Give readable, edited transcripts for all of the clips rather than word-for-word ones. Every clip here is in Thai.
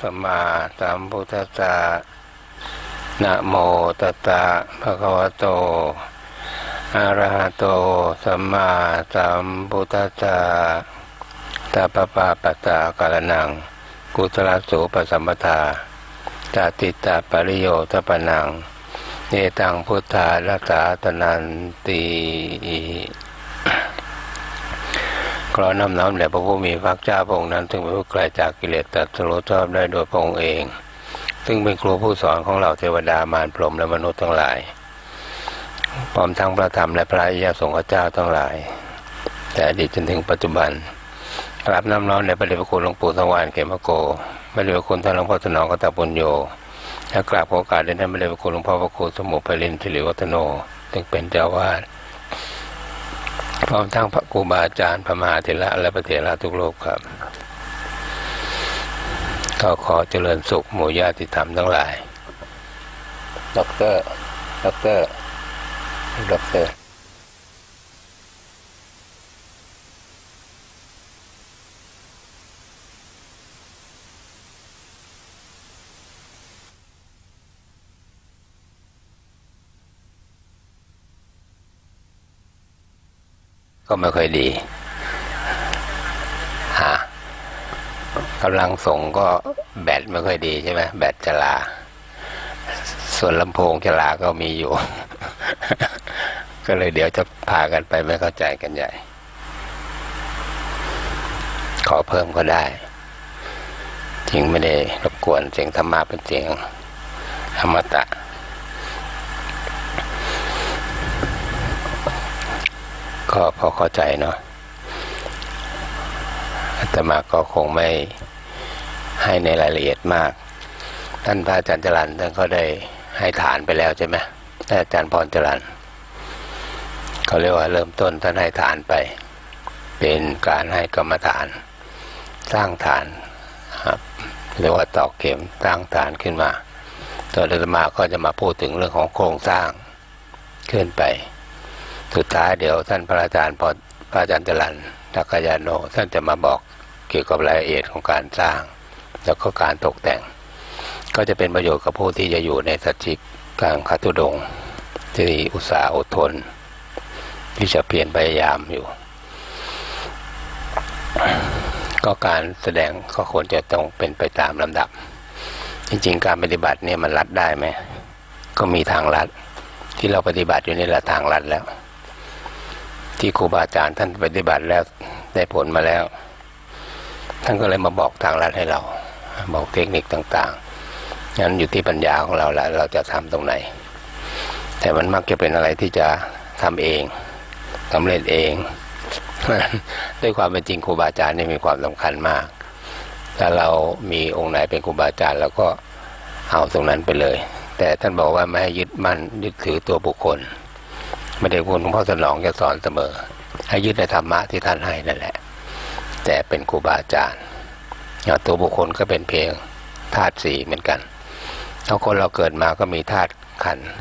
สัมมาสัมพุทธัสสะนะโมตัสสะภะคะวะโตอะระหะโตสัมมาสัมพุทธัสสะตัปปะปัสสะกะระนังกุศลสูปสัมปทาตติตาปริโยทปนังเนตังพุทธารัสสาตนันติขอน้อมน้อมแด่พระผู้มีพระเจ้าพระองค์นั้นซึ่งเป็นผู้ไกลจากกิเลสตรัสรู้ชอบได้โดยพระองค์เองซึ่งเป็นครูผู้สอนของเราเทวดามารพรหมและมนุษย์ทั้งหลายพร้อมทั้งพระธรรมและพระอริยสงฆ์เจ้าทั้งหลายแต่อดีตจนถึงปัจจุบันกราบน้อมน้อมในพระเดชพระคุณหลวงปู่สว่างเขมโกพระเดชพระคุณท่านหลวงพ่อสนองกตปุญโญและกราบขอโอกาสในท่านพระเดชพระคุณหลวงพ่อพระครูสมุปรินทร์สิริวัฒโนซึ่งเป็นเจ้าวาดพร้อมทั้งพระครูบาอาจารย์พระมหาเถระและพระเถระทุกรูปครับก็ขอเจริญสุขหมู่ญาติธรรมทั้งหลายด็อกเตอร์ก็ไม่ค่อยดีกำลังส่งก็แบตไม่ค่อยดีใช่ไหมแบตจะลาส่วนลำโพงจะลาก็มีอยู่ ก็เลยเดี๋ยวจะพากันไปไม่เข้าใจกันใหญ่ขอเพิ่มก็ได้จริงไม่ได้รบกวนเสียงธรรมะเป็นเสียงอมตะก็พอเข้าใจเนาะอาตมาก็คงไม่ให้ในรายละเอียดมากท่านพระอาจารย์จรัญท่านก็ได้ให้ฐานไปแล้วใช่ไหมท่านอาจารย์พรจรัญเขาเรียกว่าเริ่มต้นท่านให้ฐานไปเป็นการให้กรรมฐานสร้างฐานครับเรียกว่าตอกเข็มสร้างฐานขึ้นมาตอนอาตมาก็จะมาพูดถึงเรื่องของโครงสร้างขึ้นไปสุดท้ายเดี๋ยวท่านพระอาจารย์พระอาจารย์จรัญทักขยาโนท่านจะมาบอกเกี่ยวกับรายละเอียดของการสร้างแล้วก็การตกแต่งก็จะเป็นประโยชน์กับผู้ที่จะอยู่ในสัจจิกลางคัตุดงค์ที่อุตสาห์อดทนที่จะเพียรพยายามอยู่ก็การแสดงก็ควรจะต้องเป็นไปตามลำดับจริงๆการปฏิบัติเนี่ยมันลัดได้ไหมก็มีทางลัดที่เราปฏิบัติอยู่นี่แหละทางลัดแล้วที่ครูบาอาจารย์ท่านปฏิบัติแล้วได้ผลมาแล้วท่านก็เลยมาบอกทางลัดให้เราบอกเทคนิคต่างๆงั้นอยู่ที่ปัญญาของเราแล้วเราจะทำตรงไหนแต่มันมักจะเป็นอะไรที่จะทำเองสำเร็จเองด้วยความเป็นจริงครูบาอาจารย์นี่มีความสำคัญมากถ้าเรามีองค์ไหนเป็นครูบาอาจารย์แล้วก็เอาตรงนั้นไปเลยแต่ท่านบอกว่าไม่ให้ยึดมั่นยึดถือตัวบุคคลไม่ได้คุณหลวงพ่อสนองจะสอนเสมอให้ยึดในธรรมะที่ท่านให้นั่นแหละแต่เป็นครูบาอาจารย์ตัวบุคคลก็เป็นเพียงธาตุสี่เหมือนกันทุกคนเราเกิดมาก็มีธาตุขันธ์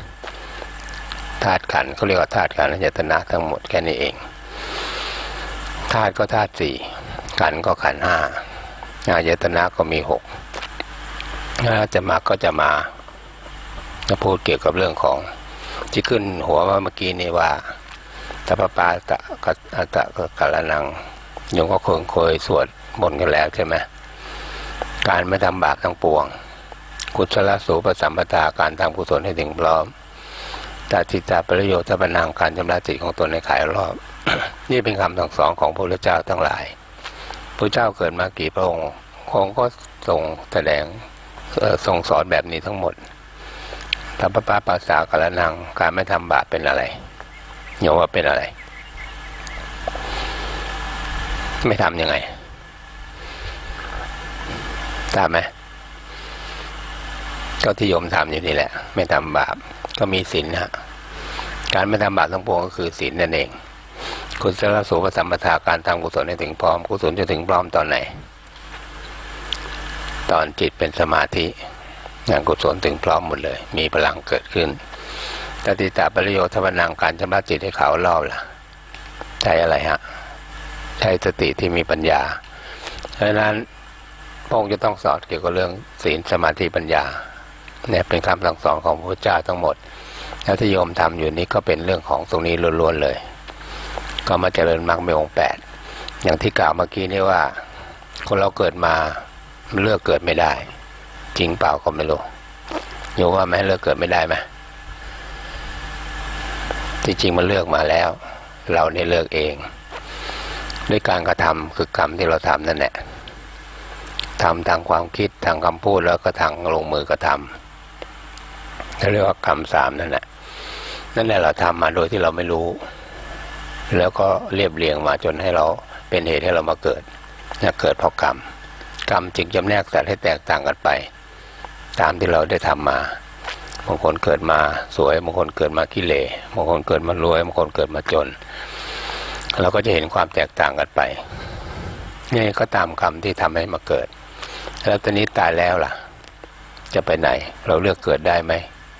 เขาเรียกว่าธาตุขันธ์อายตนะทั้งหมดแค่นี้เองธาตุก็ธาตุสี่ขันธ์ก็ขันธ์ห้าอายตนะก็มีหกจะมาพูดเกี่ยวกับเรื่องของที่ขึ้นหัวว่าเมื่อกี้นี้ว่าสัพพปาตะอัตตะกะระนังโยมก็เคยสวดมนต์กันแล้วใช่ไหมการไม่ทำบาปทั้งปวงกุศลสูปสัมปทาการทำกุศลให้ถึงพร้อมตติตาปริโยทปนังการชำระจิตของตนในขายรอบ นี่เป็นคำสั่งสอนของพระพุทธเจ้าทั้งหลายพระเจ้าเกิดมากี่พระองค์ก็ทรงแสดงทรงสอนแบบนี้ทั้งหมดสัพพปาปัสสะกะระนังการไม่ทำบาปเป็นอะไรโยมว่าเป็นอะไรไม่ทำยังไงทราบไหมก็ที่โยมทำอยู่นี่แหละไม่ทำบาปก็มีศีลฮะการไม่ทำบาปทั้งปวงก็คือศีลนั่นเองกุศลสูปสัมปทาการทำกุศลให้ถึงพร้อมกุศลจะถึงพร้อมตอนไหนตอนจิตเป็นสมาธิงานกุศลถึงพร้อมหมดเลยมีพลังเกิดขึ้นตติตาปริโยทปนังการชำระจิตให้เขารอบล่ะใช่อะไรฮะใช้สติที่มีปัญญาเพราะฉะนั้นระองค์จะต้องสอนเกี่ยวกับเรื่องศีลสมาธิปัญญาเนี่ยเป็นคำสั่งสอนของพระพุทธเจ้าทั้งหมดแล้วที่โยมทำอยู่นี้ก็เป็นเรื่องของตรงนี้ล้วนๆเลยก็มาเจริญมรรคมีองค์8อย่างที่กล่าวเมื่อกี้นี่ว่าคนเราเกิดมาเลือกเกิดไม่ได้จริงเปล่าก็ไม่รู้โยมว่าไหมเลือกเกิดไม่ได้ไหมจริงๆมันเลือกมาแล้วเราเนี่ยเลือกเองด้วยการกระทำคือกรรมที่เราทำนั่นแหละทำทางความคิดทางคำพูดแล้วก็ทางลงมือกระทำเขาเรียกว่ากรรม3นั่นแหละเราทำมาโดยที่เราไม่รู้แล้วก็เรียบเรียงมาจนให้เราเป็นเหตุให้เรามาเกิดเกิดเพราะกรรมจึงจำแนกสัตว์ให้แตกต่างกันไปตามที่เราได้ทำมาบางคนเกิดมาสวยบางคนเกิดมาขี้เหร่บางคนเกิดมารวยบางคนเกิดมาจนเราก็จะเห็นความแตกต่างกันไปนี่ก็ตามกรรมที่ทำให้มาเกิดแล้วตอนนี้ตายแล้วล่ะจะไปไหนเราเลือกเกิดได้ไหม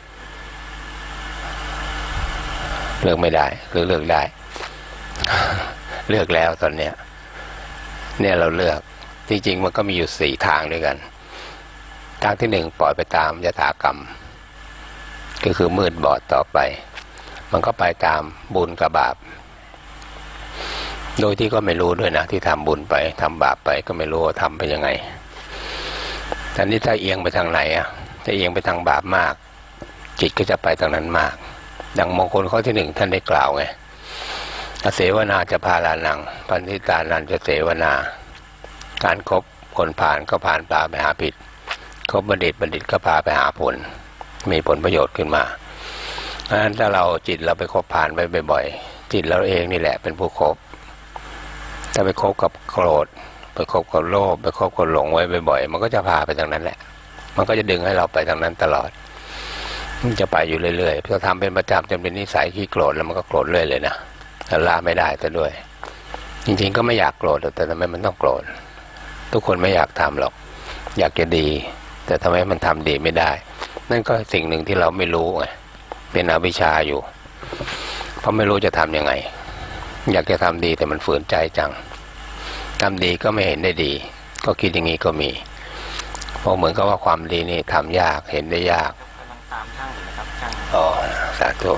เลือกไม่ได้หรือเลือกได้ เลือกแล้วตอนเนี้ยเราเลือกจริงๆมันก็มีอยู่4ทางด้วยกันทางที่1ปล่อยไปตามยถากรรมก็คือมืดบอดต่อไปมันก็ไปตามบุญกับบาปโดยที่ก็ไม่รู้ด้วยนะที่ทำบุญไปทำบาปไปก็ไม่รู้ว่าทำไปยังไงแต่นี่ถ้าเอียงไปทางไหนถ้าเอียงไปทางบาปมากจิตก็จะไปทางนั้นมากดังมงคลข้อที่1ท่านได้กล่าวไงเสวนาจะพาลานังปันธิตานันจะเสวนาการคบคนผ่านก็ผ่านปลาไปหาผิดคบบัณฑิตก็พาไปหาผลมีผลประโยชน์ขึ้นมาเพราะฉะนั้นถ้าเราจิตเราไปคบผ่านไปบ่อยๆจิตเราเองนี่แหละเป็นผู้คบถ้าไปคบกับโกรธไปคบกับโลภไปคบกับหลงไว้บ่อยๆมันก็จะพาไปทางนั้นแหละมันก็จะดึงให้เราไปทางนั้นตลอดมันจะไปอยู่เรื่อยๆพอทำเป็นประจำจนเป็นนิสัยขี้โกรธแล้วมันก็โกรธเรื่อยเลยนะแต่ละไม่ได้แต่ด้วยจริงๆก็ไม่อยากโกรธแต่ทำไมมันต้องโกรธทุกคนไม่อยากทำหรอกอยากจะดีแต่ทำไมมันทำดีไม่ได้นั่นก็สิ่งหนึ่งที่เราไม่รู้ไงเป็นอวิชชาอยู่เพราะไม่รู้จะทำยังไงอยากจะทำดีแต่มันฝืนใจจังทำดีก็ไม่เห็นได้ดีก็คิดอย่างนี้ก็มีเพราะเหมือนกับว่าความดีนี่ทำยากเห็นได้ยากตามช่างนะครับช่างอ๋อสาธุ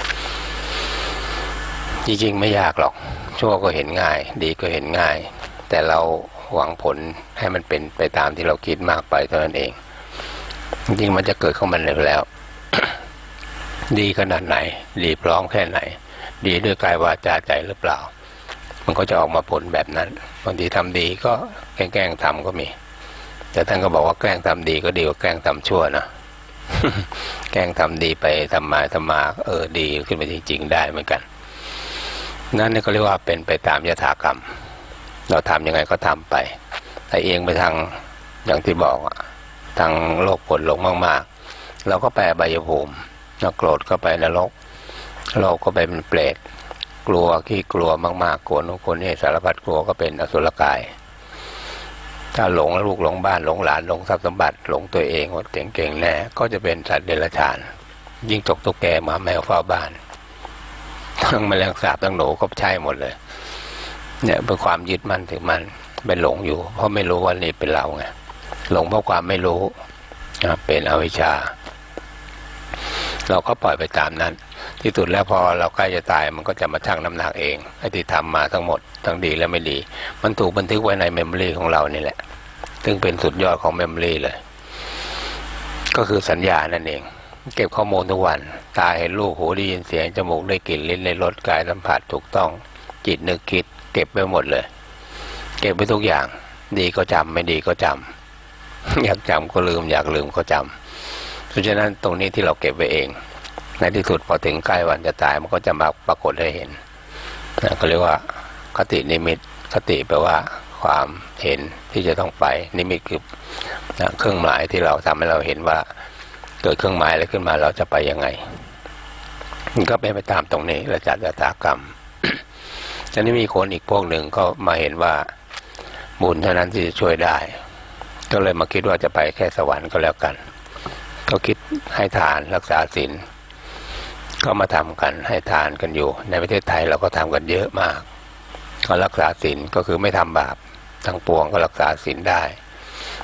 จริงๆไม่ยากหรอกชั่วก็เห็นง่ายดีก็เห็นง่ายแต่เราหวังผลให้มันเป็นไปตามที่เราคิดมากไปเท่านั้นเองจริงๆมันจะเกิดขึ้นมาแล้ว ดีขนาดไหนดีพร้อมแค่ไหนดีด้วยกายวาจาใจหรือเปล่ามันก็จะออกมาผลแบบนั้นบางทีทำดีก็แกล้งทำก็มีแต่ท่านก็บอกว่าแกล้งทำดีก็ดีกว่าแกล้งทำชั่วนะ แกล้งทำดีไปทำมาดีขึ้นมาจริงๆได้เหมือนกันนั่นนี่ก็เรียกว่าเป็นไปตามยถากรรมเราทำยังไงก็ทำไปแต่เองไปทางอย่างที่บอกทางโลภโกรธหลงมากๆเราก็ไปอบายภูมิโกรธก็ไปนรกโลภก็ไปเป็นเปรตกลัวขี้กลัวมากๆกลัวทุกคนนี่สารพัดกลัวก็เป็นอสุรกายถ้าหลงลูกหลงบ้านหลงหลานหลงทรัพย์สมบัติหลงตัวเองว่าเก่งๆแน่ก็จะเป็นสัตว์เดรัจฉานยิ่งจกตุ๊กแกหมาแมวเฝ้าบ้านทั้งแมลงสาบทั้งหนูก็ใช่หมดเลยเนี่ยเป็นความยึดมั่นถือมั่นเป็นหลงอยู่เพราะไม่รู้ว่านี่เป็นเราไงหลงเพราะความไม่รู้เป็นอวิชชาเราก็ปล่อยไปตามนั้นที่สุดแล้วพอเราใกล้จะตายมันก็จะมาชั่งน้ำหนักเองไอ้ที่ทำมาทั้งหมดทั้งดีและไม่ดีมันถูกบันทึกไว้ในเมมโมรีของเรานี่แหละซึ่งเป็นสุดยอดของเมมโมรีเลยก็คือสัญญานั่นเองเก็บข้อมูลทุกวันตาเห็นรูปหูได้ยินเสียงจมูกได้กลิ่นลิ้นได้รสกายสัมผัสถูกต้องจิตนึกคิดเก็บไปหมดเลยเก็บไปทุกอย่างดีก็จำไม่ดีก็จำอยากจำก็ลืมอยากลืมก็จำเพราะฉะนั้นตรงนี้ที่เราเก็บไว้เองในที่สุดพอถึงใกล้วันจะตายมันก็จะมาปรากฏให้เห็นก็เรียกว่าคตินิมิตคติแปลว่าความเห็นที่จะต้องไปนิมิตคือเครื่องหมายที่เราทำให้เราเห็นว่าเกิดเครื่องหมายอะไรขึ้นมาเราจะไปยังไงมันก็เป็นไปตามตรงนี้เราจัดยถากรรมทีนี้มีคนอีกพวกหนึ่งก็มาเห็นว่าบุญเท่านั้นที่จะช่วยได้ก็เลยมาคิดว่าจะไปแค่สวรรค์ก็แล้วกันก็คิดให้ทานรักษาศีลก็มาทำกันให้ทานกันอยู่ในประเทศไทยเราก็ทำกันเยอะมากก็รักษาศีลก็คือไม่ทำบาปทั้งปวงก็รักษาศีลได้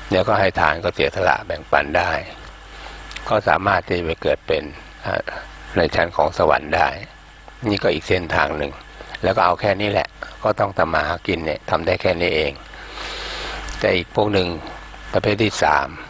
แล้วก็ให้ทานก็เสียสละแบ่งปันได้ก็สามารถที่จะไปเกิดเป็นในชั้นของสวรรค์ได้นี่ก็อีกเส้นทางหนึ่งแล้วก็เอาแค่นี้แหละก็ต้องทำมาหากินเนี่ยทำได้แค่นี้เองแต่อีกพวกหนึ่งประเภทที่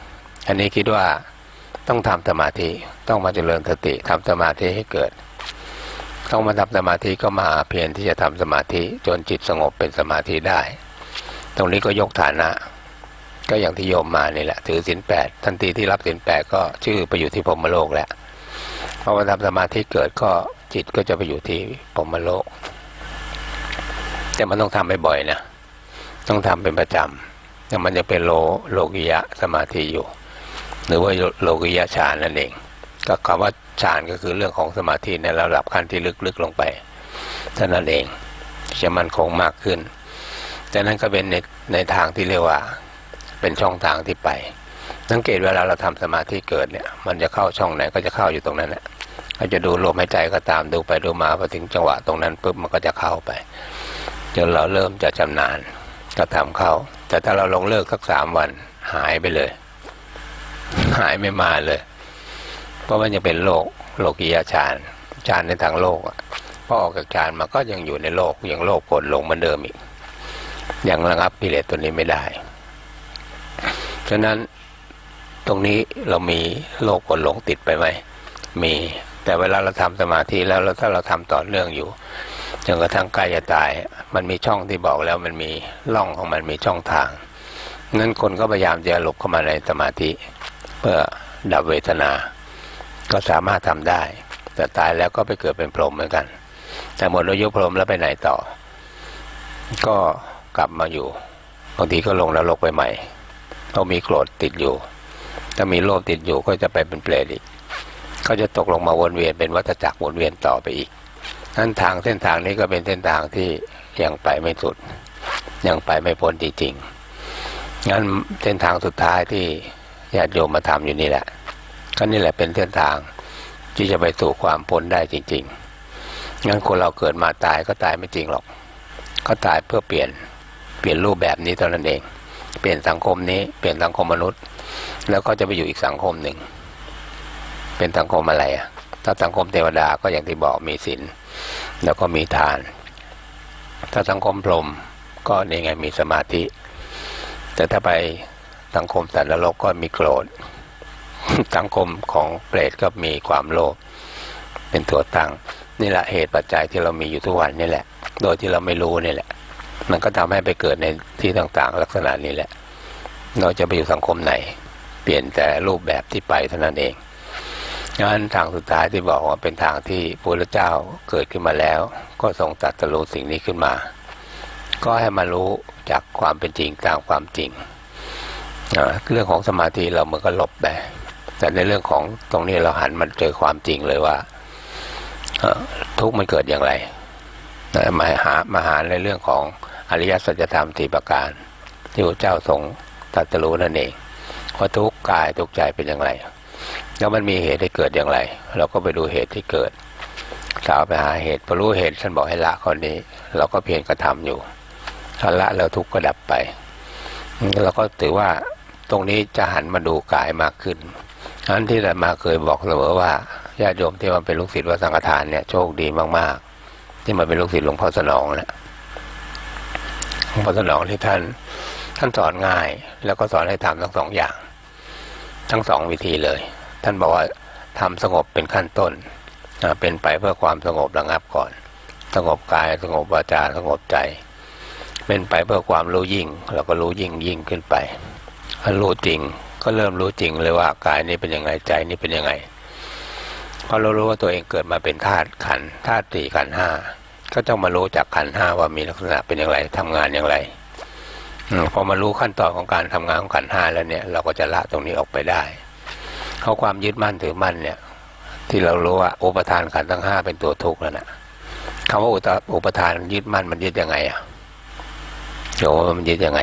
3อันนี้คิดว่าต้องทำสมาธิต้องมาเจริญสติทำสมาธิให้เกิดต้องมาทำสมาธิก็มาเพียรที่จะทำสมาธิจนจิตสงบเป็นสมาธิได้ตรงนี้ก็ยกฐานะก็อย่างที่โยมมานี่แหละถือศีล8ทันทีที่รับศีล8ก็ชื่อไปอยู่ที่พรหมโลกแล้วพอมาทำสมาธิเกิดก็จิตก็จะไปอยู่ที่พรหมโลกแต่มันต้องทำบ่อยๆนะต้องทำเป็นประจำแต่มันจะเป็นโลกิยะสมาธิอยู่หรือว่าโลกิยะฌานนั่นเองก็คำว่าฌานก็คือเรื่องของสมาธิในระดับขั้นที่ลึกๆลงไปเท่านั้นเองจะมั่นคงมากขึ้นแต่นั้นก็เป็นในทางที่เรียกว่าเป็นช่องทางที่ไปสังเกตเวลาเราทำสมาธิเกิดเนี่ยมันจะเข้าช่องไหนก็จะเข้าอยู่ตรงนั้นแหละเราจะดูลมหายใจก็ตามดูไปดูมาพอถึงจังหวะตรงนั้นปุ๊บมันก็จะเข้าไปจนเราเริ่มจะชำนาญก็ทำเข้าแต่ถ้าเราลงเลิกสัก3 วันหายไปเลยหายไม่มาเลยเพราะมันยังเป็นโลกียฌานในทางโลกพอออกจากฌานมาก็ยังอยู่ในโลกยังโลภโกรธหลงเหมือนเดิมอีกยังระงับกิเลสตัวนี้ไม่ได้ฉะนั้นตรงนี้เรามีโลภโกรธหลงติดไปไหมมีแต่เวลาเราทำสมาธิแล้วถ้าเราทำต่อเนื่องอยู่จนกระทั่งใกล้จะตายมันมีช่องที่บอกแล้วมันมีร่องของมันมีช่องทางนั้นคนก็พยายามจะหลบเข้ามาในสมาธิเพื่อดับเวทนาก็สามารถทำได้แต่ตายแล้วก็ไปเกิดเป็นพรหมเหมือนกันแต่หมดอายุพรหมแล้วไปไหนต่อก็กลับมาอยู่บางทีก็ลงนรกไปใหม่ต้องมีโกรธติดอยู่ถ้ามีโลภติดอยู่ก็จะไปเป็นเปรตอีกก็จะตกลงมาวนเวียนเป็นวัฏจักรวนเวียนต่อไปอีกนั้นเส้นทางนี้ก็เป็นเส้นทางที่ยังไปไม่สุดยังไปไม่พ้นจริงๆงั้นเส้นทางสุดท้ายที่ญาติโยมมาทำอยู่นี่แหละก็นี่แหละเป็นเส้นทางที่จะไปสู่ความพ้นได้จริงๆงั้นคนเราเกิดมาตายก็ตายไม่จริงหรอกก็ตายเพื่อเปลี่ยนรูปแบบนี้เท่านั้นเองเปลี่ยนสังคมนี้เปลี่ยนสังคมมนุษย์แล้วก็จะไปอยู่อีกสังคมหนึ่งเป็นสังคมอะไรอ่ะถ้าสังคมเทวดาก็อย่างที่บอกมีศีลแล้วก็มีทานถ้าสังคมพรหมก็นี่ไงมีสมาธิแต่ถ้าไปสังคมสัตว์นรกก็มีโกรธสังคมของเปรตก็มีความโลภเป็นตัวตั้งนี่แหละเหตุปัจจัยที่เรามีอยู่ทุกวันนี่แหละโดยที่เราไม่รู้นี่แหละมันก็ทำให้ไปเกิดในที่ต่างๆลักษณะนี้แหละเราจะไปอยู่สังคมไหนเปลี่ยนแต่รูปแบบที่ไปเท่านั้นเองงั้นทางสุดท้ายที่บอกว่าเป็นทางที่พระพุทธเจ้าเกิดขึ้นมาแล้วก็ทรงตรัสรู้สิ่งนี้ขึ้นมาก็ให้มารู้จากความเป็นจริงตามความจริงเรื่องของสมาธิเรามันก็หลบไปแต่ในเรื่องของตรงนี้เราหันมาเจอความจริงเลยว่าทุกข์มันเกิดอย่างไรมาหาในเรื่องของอริยสัจธรรม4 ประการที่พระเจ้าทรงตรัสรู้นั่นเองว่าทุกข์กายทุกข์ใจเป็นอย่างไรแล้วมันมีเหตุให้เกิดอย่างไรเราก็ไปดูเหตุที่เกิดสาวไปหาเหตุพอรู้เหตุท่านบอกให้ละข้อนี้เราก็เพียรกระทำอยู่ถ้าละแล้วทุกข์ก็ดับไปเราก็ถือว่าตรงนี้จะหันมาดูกายมากขึ้นอันที่อาตมาเคยบอกเสมอว่าญาติโยมที่มาเป็นลูกศิษย์วัดสังฆทานเนี่ยโชคดีมากๆที่มาเป็นลูกศิษย์หลวงพ่อสนองแหละหลวงพ่อสนองที่ท่านสอนง่ายแล้วก็สอนให้ทำทั้ง2 อย่างทั้ง2 วิธีเลยท่านบอกว่าทำสงบเป็นขั้นต้นเป็นไปเพื่อความสงบระงับก่อนสงบกายสงบวาจาสงบใจเป็นไปเพื่อความรู้ยิ่งเราก็รู้ยิ่งขึ้นไปรู้จริงก็เริ่มรู้จริงเลยว่ากายนี้เป็นยังไงใจนี้เป็นยังไงพอเรารู้ว่าตัวเองเกิดมาเป็นธาตุขันธ์ธาตุ4ขันธ์5ก็ต้องมารู้จากขันธ์5ว่ามีลักษณะเป็นอย่างไรทำงานอย่างไรพอมารู้ขั้นตอนของการทำงานของขันธ์5แล้วเนี่ยเราก็จะละตรงนี้ออกไปได้เพราะความยึดมั่นถือมั่นเนี่ยที่เรารู้ว่าอุปทานขันธ์ทั้ง5เป็นตัวทุกข์แล้วนะคำว่าอุปทานยึดมั่นมันยึดยังไงอ่ะโยมมันยึดยังไง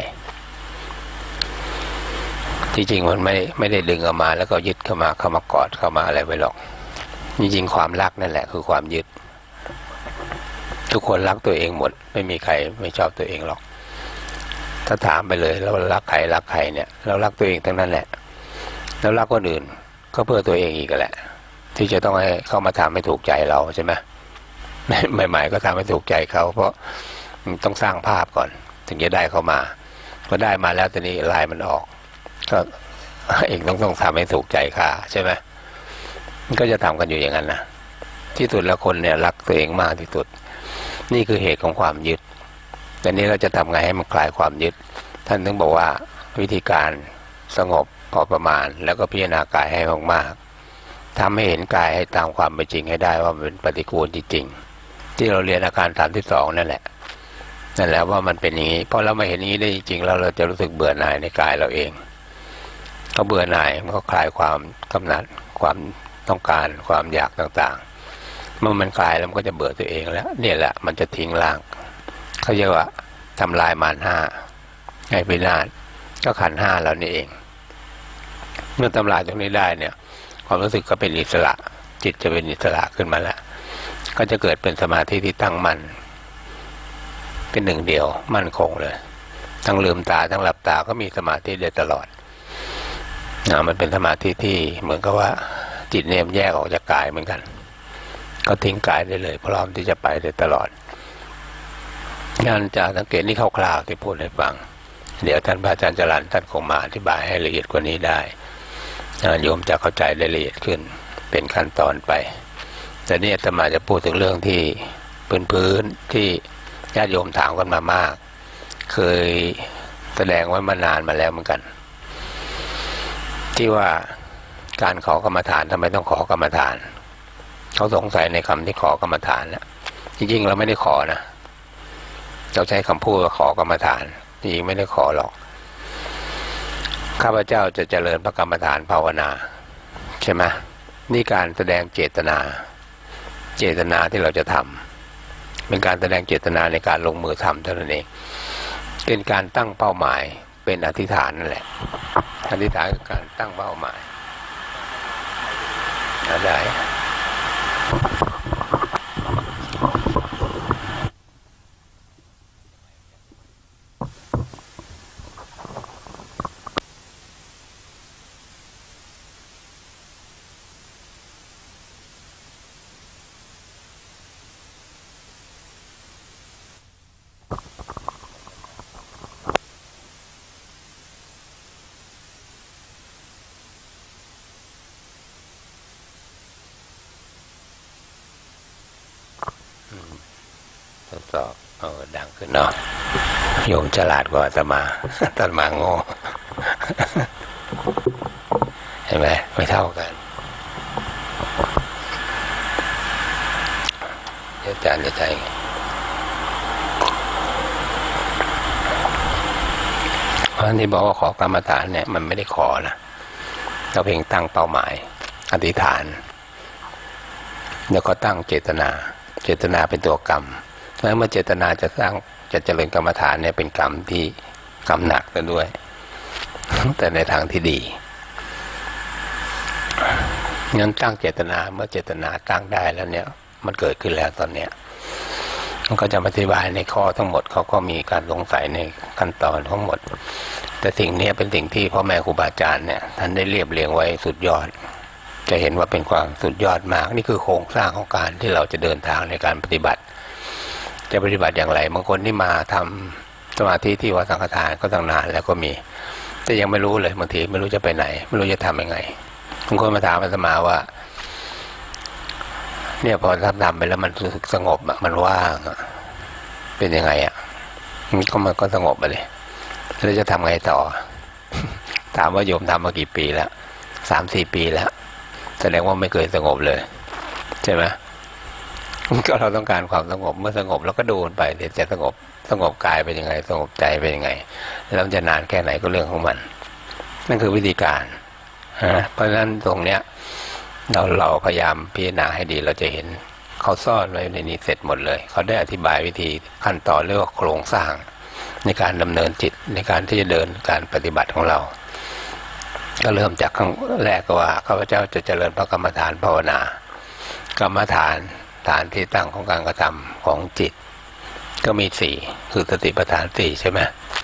ที่จริงมันไม่ได้ดึงออกมาแล้วก็ยึดเข้ามากอดเข้ามาอะไรไว้หรอกจริงๆความรักนั่นแหละคือความยึดทุกคนรักตัวเองหมดไม่มีใครไม่ชอบตัวเองหรอกถ้าถามไปเลยเรารักใครเนี่ยเรารักตัวเองทั้งนั้นแหละแล้วรักคนอื่นก็เพื่อตัวเองอีกแหละที่จะต้องให้เข้ามาทำให้ถูกใจเราใช่ไหมใหม่ๆก็ทำให้ถูกใจเขาเพราะต้องสร้างภาพก่อนถึงจะได้เข้ามาพอได้มาแล้วทีนี้ลายมันออกก็เองต้องทำให้ถูกใจข้าใช่ไหมมันก็จะทำกันอยู่อย่างนั้นนะที่สุดแล้วคนเนี่ยรักตัวเองมากที่สุดนี่คือเหตุของความยึดแต่นี้เราจะทำไงให้มันคลายความยึดท่านถึงบอกว่าวิธีการสงบพอประมาณแล้วก็พิจารณากายให้มากๆทำให้เห็นกายให้ตามความเป็นจริงให้ได้ว่ามันเป็นปฏิกูลจริงๆที่เราเรียนอาการ32นั่นแหละว่ามันเป็นอย่างนี้พอเรามาเห็นอย่างนี้ได้จริงๆแล้วเราจะรู้สึกเบื่อหน่ายในกายเราเองก็เบื่อหน่ายมันก็คลายความกำหนัดความต้องการความอยากต่างๆเมื่อมันคลายแล้วมันก็จะเบื่อตัวเองแล้วเนี่ยแหละมันจะทิ้งร่างเขาเรียกว่าทำลายมารห้าให้พินาศก็ขันธ์ห้าแล้วนี่เองเมื่อทำลายตรงนี้ได้เนี่ยความรู้สึกก็เป็นอิสระจิตจะเป็นอิสระขึ้นมาแล้วก็จะเกิดเป็นสมาธิที่ตั้งมั่นเป็นหนึ่งเดียวมั่นคงเลยทั้งลืมตาทั้งหลับตาก็มีสมาธิได้ตลอดมันเป็นสมาธิที่เหมือนกับว่าจิตเนี่ยแยกออกจากกายเหมือนกันก็ทิ้งกายได้เลยพร้อมที่จะไปได้ตลอดงานจะสังเกตนี่คร่าวๆที่พูดให้ฟังเดี๋ยวท่านพระอาจารย์จรัญท่านคงมาอธิบายให้ละเอียดกว่านี้ได้โยมจะเข้าใจได้ละเอียดขึ้นเป็นขั้นตอนไปแต่นี่อาตมาจะพูดถึงเรื่องที่พื้นที่ญาติโยมถามกันมามากเคยแสดงไว้มานานมาแล้วเหมือนกันที่ว่าการขอกรรมฐานทำไมต้องขอกรรมฐานเขาสงสัยในคำที่ขอกรรมฐานนะจริงๆเราไม่ได้ขอนะเราใช้คำพูดว่าขอกรรมฐานจริงๆไม่ได้ขอหรอกข้าพเจ้าจะเจริญพระกรรมฐานภาวนาใช่ไหมนี่การแสดงเจตนาที่เราจะทำเป็นการแสดงเจตนาในการลงมือทำเท่านั้นเองเป็นการตั้งเป้าหมายเป็นอธิษฐานนั่นแหละอธิษฐานคือการตั้งเป้าหมายได้ ทดสอบดังขึ้นเนาะโยมฉลาดกว่าอาตมาโง่เห็นไหมไม่เท่ากันอาจารย์จะใจเพราะที่บอกว่าขอกรรมฐานเนี่ยมันไม่ได้ขอนะเราเพียงตั้งเป้าหมายอธิษฐานแล้วก็ตั้งเจตนาเป็นตัวกรรมเพราะฉะนั้นเมื่อเจตนาจะเจริญกรรมฐานเนี่ยเป็นกรรมที่กรรมหนักกันด้วย แต่ในทางที่ดีงั้นตั้งเจตนาเมื่อเจตนาตั้งได้แล้วเนี่ยมันเกิดขึ้นแล้วตอนเนี้ยมันก็จะอธิบายในข้อทั้งหมดเขาก็มีการสงสัยในขั้นตอนทั้งหมดแต่สิ่งนี้เป็นสิ่งที่พ่อแม่ครูบาอาจารย์เนี่ยท่านได้เรียบเรียงไว้สุดยอดจะเห็นว่าเป็นความสุดยอดมากนี่คือโครงสร้างของการที่เราจะเดินทางในการปฏิบัติจะปฏิบัติอย่างไรบางคนที่มาทำสมาธิที่วัดสังฆทานก็ตั้งนานแล้วก็มีแต่ยังไม่รู้เลยบางทีไม่รู้จะไปไหนไม่รู้จะทำยังไงบางคนมาถามอาตมาว่าเนี่ยพอทำไปแล้วมันรู้สึกสงบอ่ะมันว่างเป็นยังไงอ่ะมันก็สงบไปเลยแล้วจะทำไงต่อ ถามว่าโยมทำมากี่ปีแล้ว3-4 ปีแล้วแสดงว่าไม่เคยสงบเลยใช่ไหมก็เราต้องการความสงบเมื่อสงบแล้วก็ดูไปเดี๋ยวจะสงบกายเป็นยังไงสงบใจเป็นยังไงแล้วจะนานแค่ไหนก็เรื่องของมันนั่นคือวิธีการเพราะฉะนั้นตรงเนี้ยเราพยายามพิจารณาให้ดีเราจะเห็นเขาซ่อนไว้ในนี้เสร็จหมดเลยเขาได้อธิบายวิธีขั้นตอนเรียกว่าโครงสร้างในการดำเนินจิตในการที่จะเดินการปฏิบัติของเราก็เริ่มจากขั้นแรกก็ว่าข้าพเจ้าจะเจริญพระกรรมฐานภาวนากรรมฐานที่ตั้งของการกระทำของจิตก็มี4คือสติปัฏฐาน4ใช่ไหม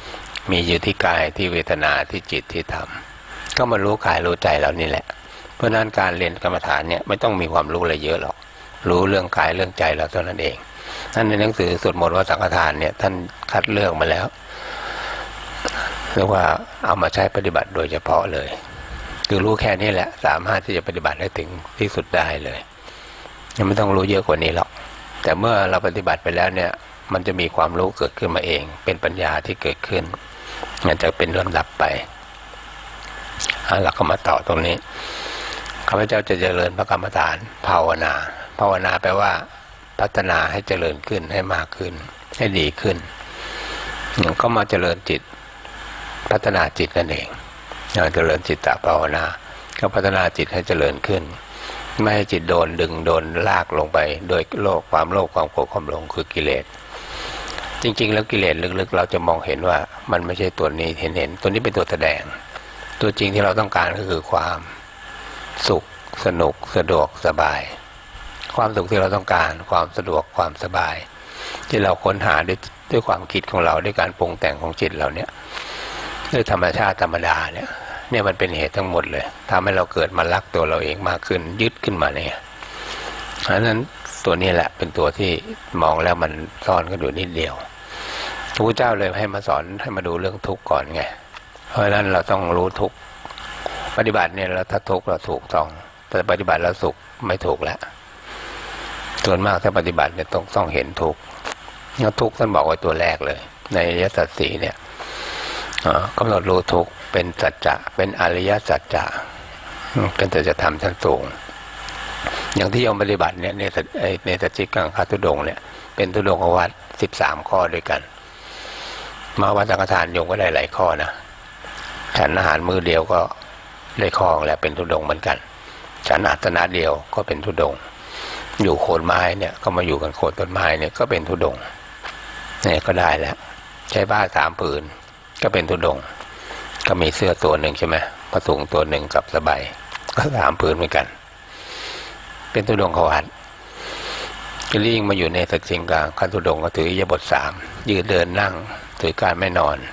มีอยู่ที่กายที่เวทนาที่จิตที่ธรรมก็มารู้กายรู้ใจเรานี่แหละเพราะนั้นการเรียนกรรมฐานเนี่ยไม่ต้องมีความรู้อะไรเยอะหรอกรู้เรื่องกายเรื่องใจเราเท่านั้นเองท่านในหนังสือสวดมนต์วัดสังฆทานเนี่ยท่านคัดเลือกมาแล้วเรียกว่าเอามาใช้ปฏิบัติโดยเฉพาะเลยคือรู้แค่นี้แหละสามารถที่จะปฏิบัติได้ถึงที่สุดได้เลยยังไม่ต้องรู้เยอะกว่านี้หรอกแต่เมื่อเราปฏิบัติไปแล้วเนี่ยมันจะมีความรู้เกิดขึ้นมาเองเป็นปัญญาที่เกิดขึ้นมันจะเป็นลำดับไปเราก็มาต่อตรงนี้ข้าพเจ้าจะเจริญพระกรรมฐานภาวนาภาวนาแปลว่าพัฒนาให้เจริญขึ้นให้มากขึ้นให้ดีขึ้นก็มาเจริญจิตพัฒนาจิตนั่นเองเจริญจิตตภาวนาก็พัฒนาจิตให้เจริญขึ้นไม่ให้จิตโดนดึงโดนลากลงไปโดยความโลภความโกรธความหลงคือกิเลสจริงๆแล้วกิเลสลึกๆเราจะมองเห็นว่ามันไม่ใช่ตัวนี้เห็นตัวนี้เป็นตัวแสดงตัวจริงที่เราต้องการก็คือความสุขสนุกสะดวกสบายความสุขที่เราต้องการความสะดวกความสบายที่เราค้นหาด้วยความคิดของเราด้วยการปรุงแต่งของจิตเราเนี่ยด้วยธรรมชาติธรรมดาเนี่ยมันเป็นเหตุทั้งหมดเลยทำให้เราเกิดมารักตัวเราเองมากขึ้นยึดขึ้นมาเนี่ยเพราะฉะนั้นตัวนี้แหละเป็นตัวที่มองแล้วมันซ่อนกันอยู่นิดเดียวพระพุทธเจ้าเลยให้มาสอนให้มาดูเรื่องทุกข์ก่อนไงเพราะฉะนั้นเราต้องรู้ทุกข์ปฏิบัติเนี่ยเราถ้าทุกข์เราถูกต้องแต่ปฏิบัติแล้วสุขไม่ถูกแล้วส่วนมากถ้าปฏิบัติเนี่ยต้องเห็นทุกข์แล้วทุกข์ท่านบอกไว้ตัวแรกเลยในอริยสัจสี่เนี่ยกำหนดรู้ทุกข์เป็นสัจจะเป็นอริยสัจจะเป็นสัจธรรมชั้นสูงอย่างที่โยมปฏิบัติเนี่ยในสัจจิกังคทุดงค์เนี่ยเป็นทุดงควัตร13 ข้อด้วยกันมาวัดสังฆทานโยมก็ได้หลายข้อนะฉันอาหารมื้อเดียวก็ได้ข้อแล้วเป็นทุดงค์เหมือนกันฉันอาสนะเดียวก็เป็นทุดงค์อยู่โคนไม้เนี่ยก็มาอยู่กันโคนต้นไม้เนี่ยก็เป็นทุดงค์เนี่ยก็ได้แล้วใช้ผ้า3 ผืนก็เป็นทุดงค์ก็มีเสื้อตัวหนึ่งใช่ไหมผ้าถุงตัวหนึ่งกับสบายก็3 ผืนเหมือนกันเป็นทุดงควัตรจะลิ่งมาอยู่ในสัจจิกังคทุดงค์ก็ถืออิริยาบถ3ยืนเดินนั่งถือการไม่นอน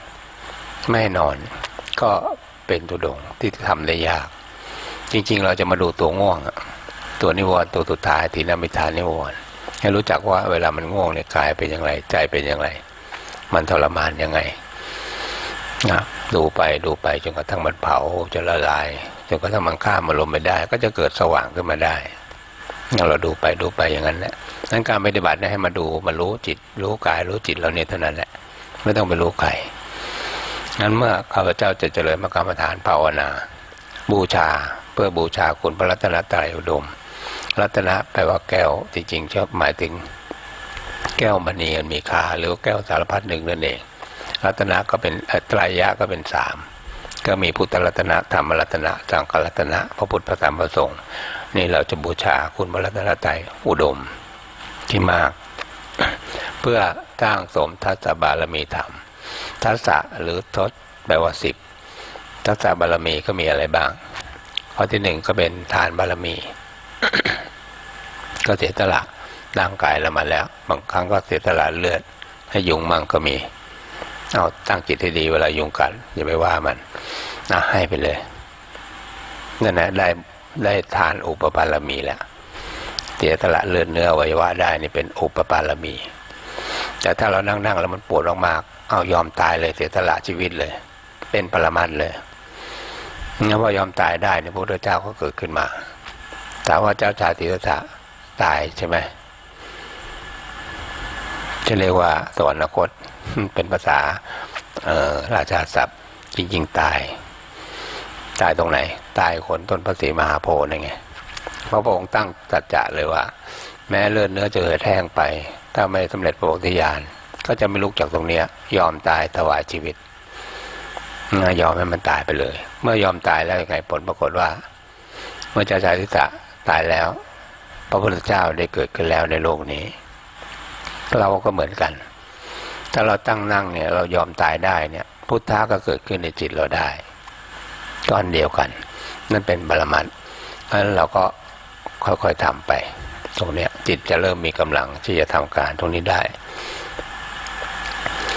ก็เป็นทุดงค์ที่ทำได้ยากจริงๆเราจะมาดูตัวง่วงตัวนิวรณ์ตัวสุดท้ายทีนมิทานิวรณ์ให้รู้จักว่าเวลามันง่วงเนี่ยกายเป็นอย่างไรใจเป็นอย่างไรมันทรมานยังไงนะดูไปจนกระทั่งมันเผาจะละลายจนกระทั่งมันข้ามอารมณ์ไปได้ก็จะเกิดสว่างขึ้นมาได้เราดูไปอย่างนั้นแหละนั้นการปฏิบัติเนี่ยให้มาดูมารู้จิตรู้กายรู้จิตเราเนี่ยเท่านั้นแหละไม่ต้องไปรู้ใครงั้นเมื่อข้าพเจ้าจะเจริญมรรคกรรมฐานภาวนาบูชาเพื่อบูชาคุณพระรัตนตรัยอุดมรัตนะแปลว่าแก้วจริงๆชอบหมายถึงแก้วมณีอันมีค่าหรือแก้วสารพัดหนึ่งนั่นเองรัตนะก็เป็นไตรยะก็เป็น3ก็มีพุทธรัตนะธรรมรัตนะสังฆรัตนะพระพุทธพระธรรมพระสงฆ์นี่เราจะบูชาคุณพระรัตนตรัยอุดมที่มากเพื่อสร้างสมทัศบารมีธรรมทัศะหรือทศแปลว่า10ทัศบารมีก็มีอะไรบ้างข้อที่1ก็เป็นทานบารมี ก็เสียสละร่างกายเรามาแล้วบางครั้งก็เสียสละเลือดให้ยุงมั่งก็มีเอาตั้งจิตให้ดีเวลายุงกัดอย่าไปว่ามันให้ไปเลยนั่นแหละได้ทานอุปปารมีแล้วเสียสละเลือดเนื้ออวัยวะได้นี่เป็นอุปปารมีแต่ถ้าเรานั่งแล้วมันปวดมากๆเอายอมตายเลยเสียสละชีวิตเลยเป็นปรมัตถ์เลยงั้นว่ายอมตายได้เนี่ยพระพุทธเจ้าก็เกิดขึ้นมาถามว่าเจ้าชายสิทธัตถะตายใช่ไหมจะเรียกว่าสวรรคตเป็นภาษาราชาศัพท์จริงๆตายตรงไหนตายคนต้นพระศรีมหาโพธิ์นั่นไงพระองค์ตั้งสัจจะเลยว่าแม้เลือดเนื้อจะเหือดแห้งไปถ้าไม่สำเร็จพระโพธิญาณก็จะไม่ลุกจากตรงนี้ยอมตายถวายชีวิตยอมให้มันตายไปเลยเมื่อยอมตายแล้วยังไงผลปรากฏว่าเมื่อเจ้าชายสิทธัตถะตายแล้วพระพุทธเจ้าได้เกิดขึ้นแล้วในโลกนี้เราก็เหมือนกันถ้าเราตั้งนั่งเนี่ยเรายอมตายได้เนี่ยพุทธะก็เกิดขึ้นในจิตเราได้ก้อนเดียวกันนั่นเป็นปรมัตถ์เพราะฉะนั้นเราก็ค่อยๆทำไปตรงเนี้ยจิตจะเริ่มมีกำลังที่จะทำการตรงนี้ได้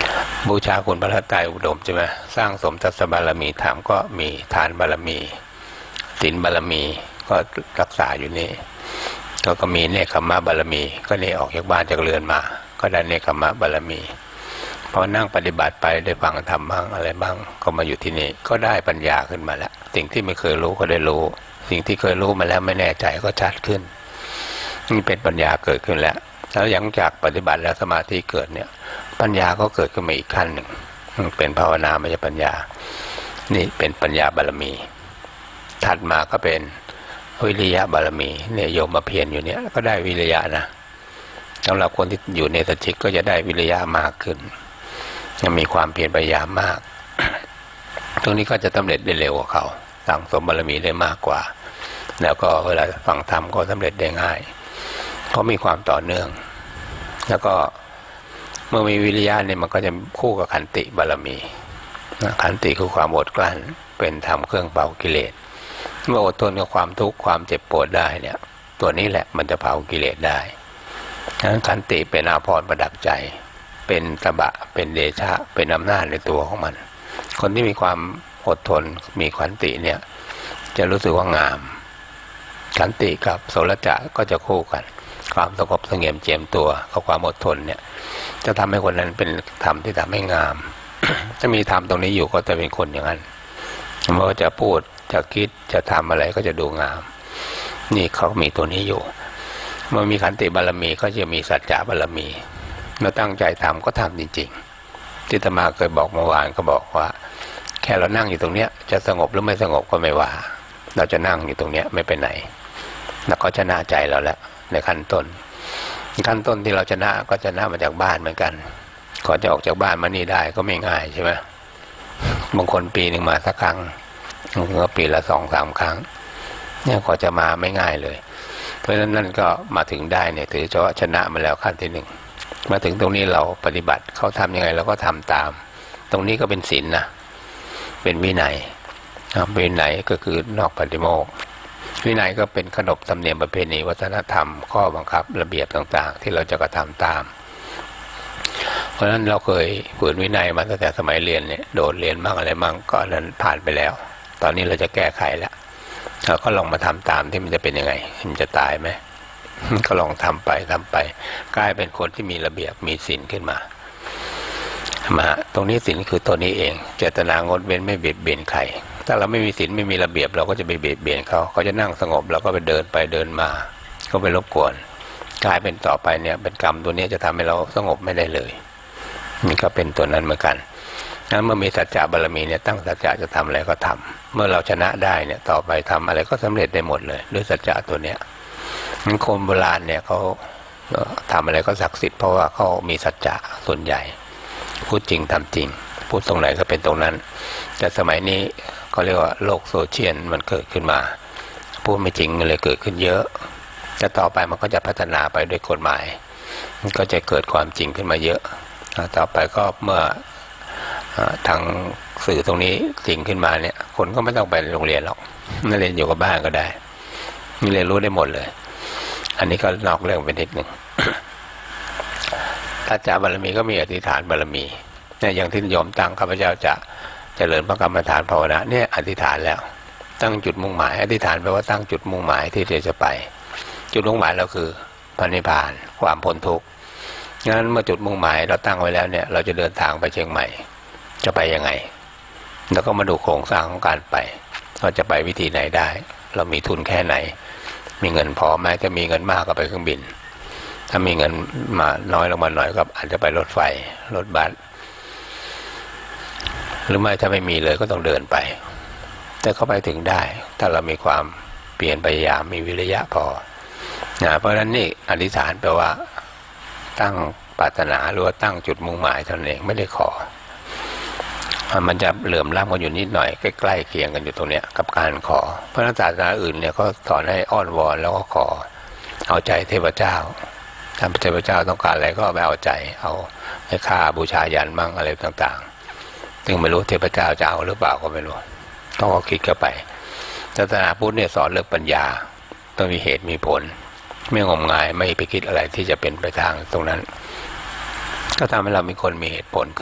บูชาคุณพระรัตนตรัยอุดมใช่ไหมสร้างสมทัศบารมีธรรมก็มีทานบารมีศีลบารมีก็รักษาอยู่นี่ก็มีเนคขมะบารมีก็นี่ออกจากบ้านจากเรือนมาก็ได้เนคขมะบารมีพอนั่งปฏิบัติไปได้ฟังธรรมบ้างอะไรบ้างก็มาอยู่ที่นี่ก็ได้ปัญญาขึ้นมาแล้วสิ่งที่ไม่เคยรู้ก็ได้รู้สิ่งที่เคยรู้มาแล้วไม่แน่ใจก็ชัดขึ้นนี่เป็นปัญญาเกิดขึ้นแล้วหลังจากปฏิบัติแล้วสมาธิเกิดเนี่ยปัญญาก็เกิดขึ้นมาอีกขั้นหนึ่งเป็นภาวนาไม่ใช่ปัญญานี่เป็นปัญญาบารมีถัดมาก็เป็นวิริยะบารมีเนี่ยโยมมาเพียรอยู่เนี่ยก็ได้วิริยะนะสำหรับคนที่อยู่ในสัจจิกก็จะได้วิริยะมากขึ้นยังมีความเพียรพยายามมาก ตรงนี้ก็จะสำเร็จได้เร็วกว่าเขาสั่งสมบารมีได้มากกว่าแล้วก็เวลาฟังธรรมก็สำเร็จได้ง่ายเพราะมีความต่อเนื่องแล้วก็เมื่อมีวิริยะเนี่ยมันก็จะคู่กับขันติบารมีขันติคือความอดกลั้นเป็นธรรมเครื่องเผากิเลสเมื่ออดทนกับความทุกข์ความเจ็บปวดได้เนี่ยตัวนี้แหละมันจะเผากิเลสได้ฉะนั้นขันติเป็นอาภรณ์ประดับใจเป็นตบะเป็นเดชะเป็นอำนาจในตัวของมันคนที่มีความอดทนมีขันติเนี่ยจะรู้สึกว่างามขันติกับโสรจะก็จะคู่กันความสงบเสงี่ยมเจียมตัวกับความอดทนเนี่ยจะทำให้คนนั้นเป็นธรรมที่ทำให้งาม ถ้ามีธรรมตรงนี้อยู่ก็จะเป็นคนอย่างนั้นไม่ว่าจะพูดจะคิดจะทำอะไรก็จะดูงามนี่เขามีตัวนี้อยู่เมื่อมีขันติบารมีก็จะมีสัจจะบารมีเมื่อตั้งใจทำก็ทำจริงๆที่อาตมาเคยบอกเมื่อวานก็บอกว่าแค่เรานั่งอยู่ตรงเนี้ยจะสงบหรือไม่สงบก็ไม่ว่าเราจะนั่งอยู่ตรงเนี้ยไม่ไปไหนแล้วก็ชนะใจเราแล้วในขั้นต้นที่เราชนะก็ชนะมาจากบ้านเหมือนกันก่อนจะออกจากบ้านมานี่ได้ก็ไม่ง่ายใช่ไหมบางคนปีหนึ่งมาสักครั้งบางคนก็ปีละ2-3 ครั้งเนี่ยก่อนจะมาไม่ง่ายเลยเพราะฉะนั้นนั่นก็มาถึงได้เนี่ยถือว่าชนะมาแล้วขั้นที่1มาถึงตรงนี้เราปฏิบัติเขาทำยังไงเราก็ทำตามตรงนี้ก็เป็นศีลนะเป็นวินัยวินัยก็คือนอกปฏิโมกข์วินัยก็เป็นขนบธรรมเนียมประเพณีวัฒนธรรมข้อบังคับระเบียบต่างๆที่เราจะกระทำตามเพราะฉะนั้นเราเคยฝืนวินัยมาตั้งแต่สมัยเรียนเนี่ยโดดเรียนบ้างอะไรบ้างก็นั้นผ่านไปแล้วตอนนี้เราจะแก้ไขแล้วเราก็ลองมาทำตามที่มันจะเป็นยังไงมันจะตายไหม ก็ลองทำไปกลายเป็นคนที่มีระเบียบมีศีลขึ้นมาตรงนี้ศีลคือตัวนี้เองเจตนางดเว้นไม่เบียดเบียนใครถ้าเราไม่มีศีลไม่มีระเบียบเราก็จะไปเบียดเบียนเขาจะนั่งสงบเราก็ไปเดินไปเดินมาก็ไปรบกวนกลายเป็นต่อไปเนี่ยเป็นกรรมตัวนี้จะทำให้เราสงบไม่ได้เลยนี่ก็เป็นตัวนั้นเหมือนกันนั้นเมื่อมีสัจจะบารมีเนี่ยตั้งสัจจะจะทำอะไรก็ทำเมื่อเราชนะได้เนี่ยต่อไปทำอะไรก็สำเร็จได้หมดเลยด้วยสัจจะตัวเนี้ยคนโบราณเนี่ยเขาทำอะไรก็ศักดิ์สิทธิ์เพราะว่าเขามีสัจจะส่วนใหญ่พูดจริงทำจริงพูดตรงไหนก็เป็นตรงนั้นแต่สมัยนี้เขาเรียกว่าโลกโซเชียลมันเกิดขึ้นมาพูดไม่จริงเลยเกิดขึ้นเยอะจะต่อไปมันก็จะพัฒนาไปด้วยกฎหมายมันก็จะเกิดความจริงขึ้นมาเยอะต่อไปก็เมื่อทางสื่อตรงนี้จริงขึ้นมาเนี่ยคนก็ไม่ต้องไปโรงเรียนหรอกนักเรียนอยู่กับบ้านก็ได้นี่เรียนรู้ได้หมดเลยอันนี้ก็นอกเรื่องไปนิดหนึ่งสัจจะบารมีก็มีอธิษฐานบารมีเนี่ยอย่างที่โยมตั้งข้าพเจ้าจะเจริญพระกรรมฐานภาวนาเนี่ยอธิษฐานแล้วตั้งจุดมุ่งหมายอธิษฐานแปลว่าตั้งจุดมุ่งหมายที่จะไปจุดมุ่งหมายเราคือพระนิพพานความพ้นทุกข์งั้นเมื่อจุดมุ่งหมายเราตั้งไว้แล้วเนี่ยเราจะเดินทางไปเชียงใหม่จะไปยังไงแล้วก็มาดูโครงสร้างของการไปเราจะไปวิธีไหนได้เรามีทุนแค่ไหนมีเงินพอไหมถ้ามีเงินมากก็ไปเครื่องบินถ้ามีเงินมาน้อยลงมาหน่อยก็อาจจะไปรถไฟรถบัสหรือไม่ถ้าไม่มีเลยก็ต้องเดินไปแต่เขาไปถึงได้ถ้าเรามีความเปลี่ยนพยายามมีวิริยะพอเพราะฉะนั้นนี่อธิษฐานแปลว่าตั้งปรารถนาหรือว่าตั้งจุดมุ่งหมายเท่านั้นเองไม่ได้ขอมันจะเหลื่อมล้ำกันอยู่นิดหน่อยใกล้ๆเคียงกันอยู่ตรงเนี้ยกับการขอเพราะศาสนาอื่นเนี่ยเขาสอนให้อ้อนวอนแล้วก็ขอเอาใจเทพเจ้าถ้าเทพเจ้าต้องการอะไรก็ไปเอาใจเอาให้ค่าบูชายันมั่งอะไรต่างๆซึ่งไม่รู้เทพเจ้าจะเอาหรือเปล่าก็ไม่รู้ต้องก็คิดเข้าไปศาสนาพุทธเนี่ยสอนเรื่องปัญญาต้องมีเหตุมีผลไม่งมงายไม่ไปคิดอะไรที่จะเป็นไปทางตรงนั้นก็ทำให้เรามีคนมีเหตุผลขึ้น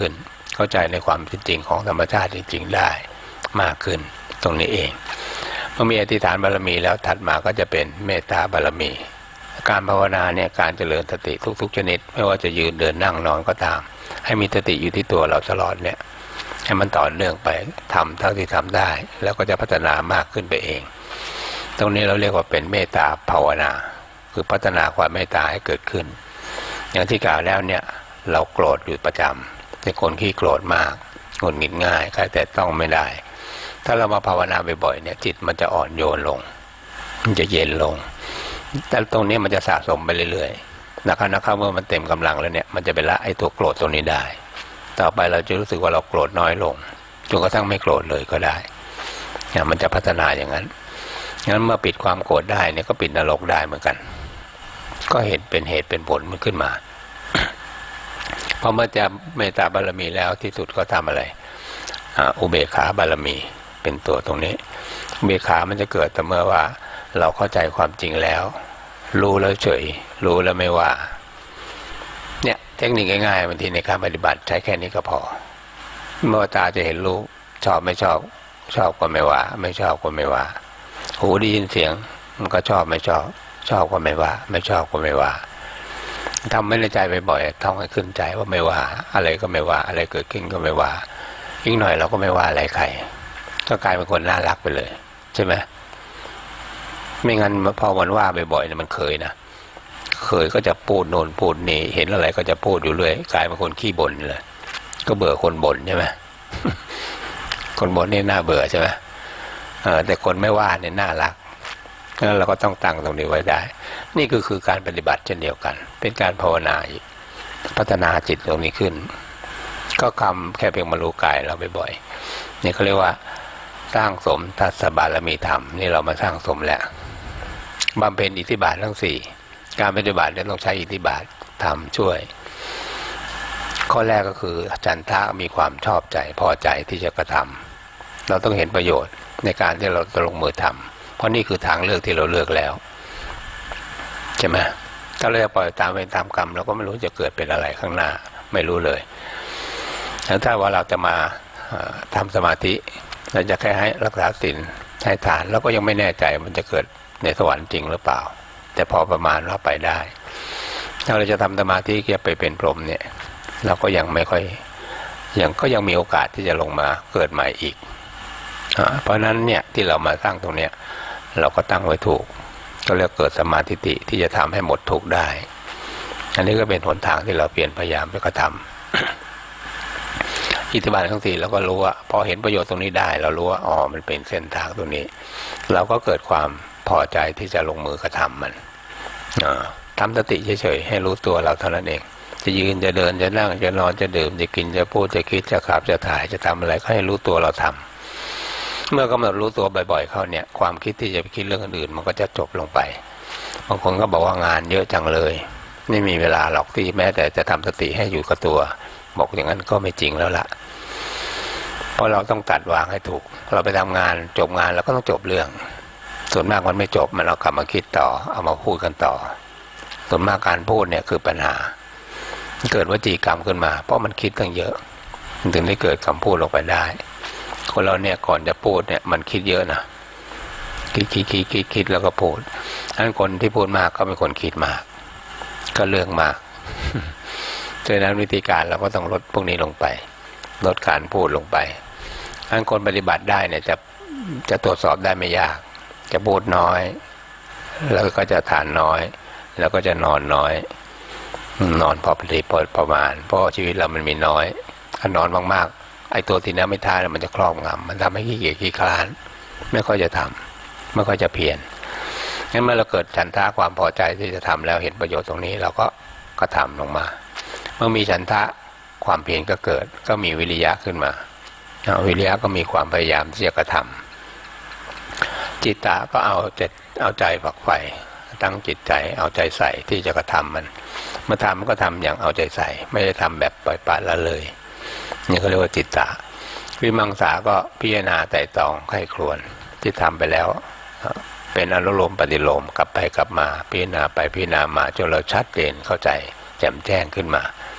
เข้าใจในความจริงของธรรมชาติจริงๆได้มากขึ้นตรงนี้เองเมื่อมีอธิษฐานบารมีแล้วถัดมาก็จะเป็นเมตตาบารมีการภาวนาเนี่ยการเจริญสติทุกๆชนิดไม่ว่าจะยืนเดินนั่งนอนก็ตามให้มีสติอยู่ที่ตัวเราตลอดเนี่ยให้มันต่อเนื่องไปทำเท่าที่ทำได้แล้วก็จะพัฒนามากขึ้นไปเองตรงนี้เราเรียกว่าเป็นเมตตาภาวนาคือพัฒนาความเมตตาให้เกิดขึ้นอย่างที่กล่าวแล้วเนี่ยเราโกรธอยู่ประจำเป็นคนขี้โกรธมากหงุดหงิดง่ายใครแต่ต้องไม่ได้ถ้าเรามาภาวนาบ่อยๆเนี่ยจิตมันจะอ่อนโยนลงมันจะเย็นลงแต่ตรงนี้มันจะสะสมไปเรื่อยๆนะครับเมื่อมันเต็มกำลังแล้วเนี่ยมันจะไปละไอ้ตัวโกรธตรงนี้ได้ต่อไปเราจะรู้สึกว่าเราโกรธน้อยลงจนกระทั่งไม่โกรธเลยก็ได้เนี่ยมันจะพัฒนาอย่างนั้นงั้นเมื่อปิดความโกรธได้เนี่ยก็ปิดนรกได้เหมือนกันก็เห็นเป็นเหตุเป็นผลมันขึ้นมา พอเมื่อจะเมตตาบารมีแล้วที่สุดก็ทำอะไรอุเบกขาบารมีเป็นตัวตรงนี้อุเบกขามันจะเกิดแต่เมื่อว่าเราเข้าใจความจริงแล้วรู้แล้วเฉยรู้แล้วไม่ว่าเนี่ยเทคนิคง่ายๆบางทีในการปฏิบัติใช้แค่นี้ก็พอเมื่อตาจะเห็นรู้ชอบไม่ชอบชอบก็ไม่ว่าไม่ชอบก็ไม่ว่าหูได้ยินเสียงมันก็ชอบไม่ชอบชอบก็ไม่ว่าไม่ชอบก็ไม่ว่าทำไม่ในใจบ่อยๆท่องให้ขึ้นใจว่าไม่ว่าอะไรก็ไม่ว่าอะไรเกิดขึ้นก็ไม่ว่าอีกหน่อยเราก็ไม่ว่าอะไรใครก็กลายเป็นคนน่ารักไปเลยใช่ไหมไม่งั้นพอมันว่าบ่อยๆเนี่ยมันเคยนะเคยก็จะพูดโน่นพูดนี่เห็นอะไรก็จะพูดอยู่เรื่อยกลายเป็นคนขี้บ่นเลยก็เบื่อคนบ่นใช่ไหม คนบ่นนี่น่าเบื่อใช่ไหมแต่คนไม่ว่าเนี่ยน่ารักงั้นเราก็ต้องตั้งตรงนี้ไว้ได้นี่ก็คือการปฏิบัติเช่นเดียวกันเป็นการภาวนาอีกพัฒนาจิตตรงนี้ขึ้นก็คำแค่เพียงมารู้กายเราบ่อยๆนี่เขาเรียกว่าสร้างสมทัศบารมีธรรมนี่เรามาสร้างสมแล้วบำเพ็ญอิทธิบาททั้งสี่การปฏิบัติเนี่ยต้องใช้อิทธิบาทธรรมช่วยข้อแรกก็คือฉันทะมีความชอบใจพอใจที่จะกระทำเราต้องเห็นประโยชน์ในการที่เราจะลงมือทำเพราะนี่คือทางเลือกที่เราเลือกแล้วใช่ไหมถ้าเราจะปล่อยตามเวรตามกรรมเราก็ไม่รู้จะเกิดเป็นอะไรข้างหน้าไม่รู้เลยแล้วถ้าว่าเราจะมาทำสมาธิเราจะแค่ให้รักษาศีลให้ทานแล้วก็ยังไม่แน่ใจมันจะเกิดในสวรรค์จริงหรือเปล่าแต่พอประมาณว่าไปได้ถ้าเราจะทำสมาธิจะไปเป็นพรหมเนี่ยเราก็ยังไม่ค่อยยังมีโอกาสที่จะลงมาเกิดใหม่อีกเพราะนั้นเนี่ยที่เรามาสร้างตรงเนี้ยเราก็ตั้งไว้ถูกก็เรียกเกิดสมาธิที่จะทำให้หมดทุกข์ได้อันนี้ก็เป็นหนทางที่เราเปลี่ยนพยายามไปกระทำอิทธิบาททั้งสี่เราก็รู้ว่าพอเห็นประโยชน์ตรงนี้ได้เรารู้ว่าอ๋อมันเป็นเส้นทางตรงนี้เราก็เกิดความพอใจที่จะลงมือกระทำมันทำสติเฉยๆให้รู้ตัวเราเท่านั้นเองจะยืนจะเดินจะนั่งจะนอนจะดื่มจะกินจะพูดจะคิดจะขับจะถ่ายจะทำอะไรก็ให้รู้ตัวเราทำเมื่อกำหนดรู้ตัวบ่อยๆเข้าเนี่ยความคิดที่จะไปคิดเรื่องอื่นมันก็จะจบลงไปบางคนก็บอกว่างานเยอะจังเลยไม่มีเวลาหรอกที่แม้แต่จะทำสติให้อยู่กับตัวบอกอย่างนั้นก็ไม่จริงแล้วล่ะเพราะเราต้องตัดวางให้ถูกเราไปทำงานจบงานเราก็ต้องจบเรื่องส่วนมากมันไม่จบมันเอากลับมาคิดต่อเอามาพูดกันต่อส่วนมากการพูดเนี่ยคือปัญหาเกิดวจีกรรมขึ้นมาเพราะมันคิดตั้งเยอะมันถึงได้เกิดคำพูดออกไปได้คนเราเนี่ยก่อนจะพูดเนี่ยมันคิดเยอะนะคิดแล้วก็พูดฉะนั้นคนที่พูดมากก็เป็นคนคิดมากก็เรื่องมากฉะนั้นวิธีการเราก็ต้องลดพวกนี้ลงไปลดการพูดลงไปฉะนั้นคนปฏิบัติได้เนี่ยจะตรวจสอบได้ไม่ยากจะพูดน้อยแล้วก็จะทานน้อยแล้วก็จะนอนน้อยนอนพอประมาณเพราะชีวิตเรามันมีน้อยถ้านอนมากๆไอ้ตัวที่นั้นไม่ทานมันจะครอบงำมันทำให้ขี้เกียจขี้คลานไม่ค่อยจะทำไม่ค่อยจะเพียรงั้นเมื่อเราเกิดฉันทะความพอใจที่จะทำแล้วเห็นประโยชน์ตรงนี้เราก็ทำลงมาเมื่อมีฉันทะความเพียรก็เกิดก็มีวิริยะขึ้นมาวิริยะก็มีความพยายามที่จะกระทำจิตตะก็เอาใจฝักใฝ่ตั้งจิตใจเอาใจใส่ที่จะกระทำมันเมื่อทำมันก็ทำอย่างเอาใจใส่ไม่ได้ทำแบบปล่อยปละละเลยนี่เขาเรียกว่าจิตตะวิมังสาก็พิจารณาไตร่ตรองไข้ครวญที่ทำไปแล้วเป็นอนุโลมปฏิโลมกลับไปกลับมาพิจารณาไปพิจารณามาจนเราชัดเจนเข้าใจแจ่มแจ้งขึ้นมา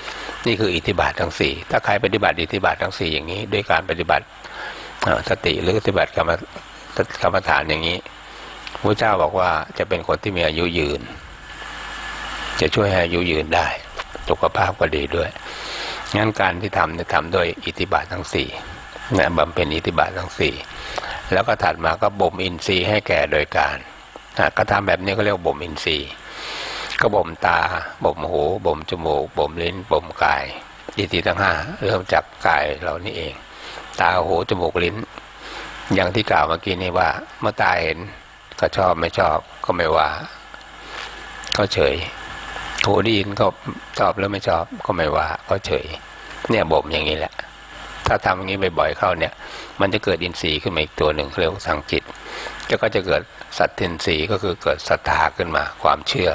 นี่คืออิทธิบาททั้งสี่ถ้าใครปฏิบัติอิทธิบาททั้งสี่อย่างนี้ด้วยการปฏิบัติสติหรือปฏิบัติกรรมฐานอย่างนี้พระเจ้าบอกว่าจะเป็นคนที่มีอายุยืนจะช่วยให้อายุยืนได้สุขภาพก็ดีด้วยงั้นการที่ทำเนี่ยทำด้วยอิทธิบาททั้งสี่นะบำเพ็ญอิทธิบาททั้งสี่แล้วก็ถัดมาก็บ่มอินทรีย์ให้แก่โดยการก็ทำแบบนี้ก็เรียกบ่มอินทรีย์ก็บ่มตาบ่มหูบ่มจมูกบ่มลิ้นบ่มกายอินทรีย์ทั้งห้าเริ่มจากกายเรานี่เองตาหูจมูกลิ้นอย่างที่กล่าวเมื่อกี้นี้ว่าเมื่อตาเห็นก็ชอบไม่ชอบก็ไม่ว่าก็เฉยหูได้ยินก็ชอบแล้วไม่ชอบก็ไม่ว่าก็เฉยเนี่ยบ่มอย่างนี้แหละถ้าทำอย่างนี้บ่อยๆเข้าเนี่ยมันจะเกิดอินทรีย์ขึ้นมาอีกตัวหนึ่งเรียกว่าสังจิตก็จะเกิดสัตทินทรีย์ก็คือเกิดศรัทธาขึ้นมาความเชื่อ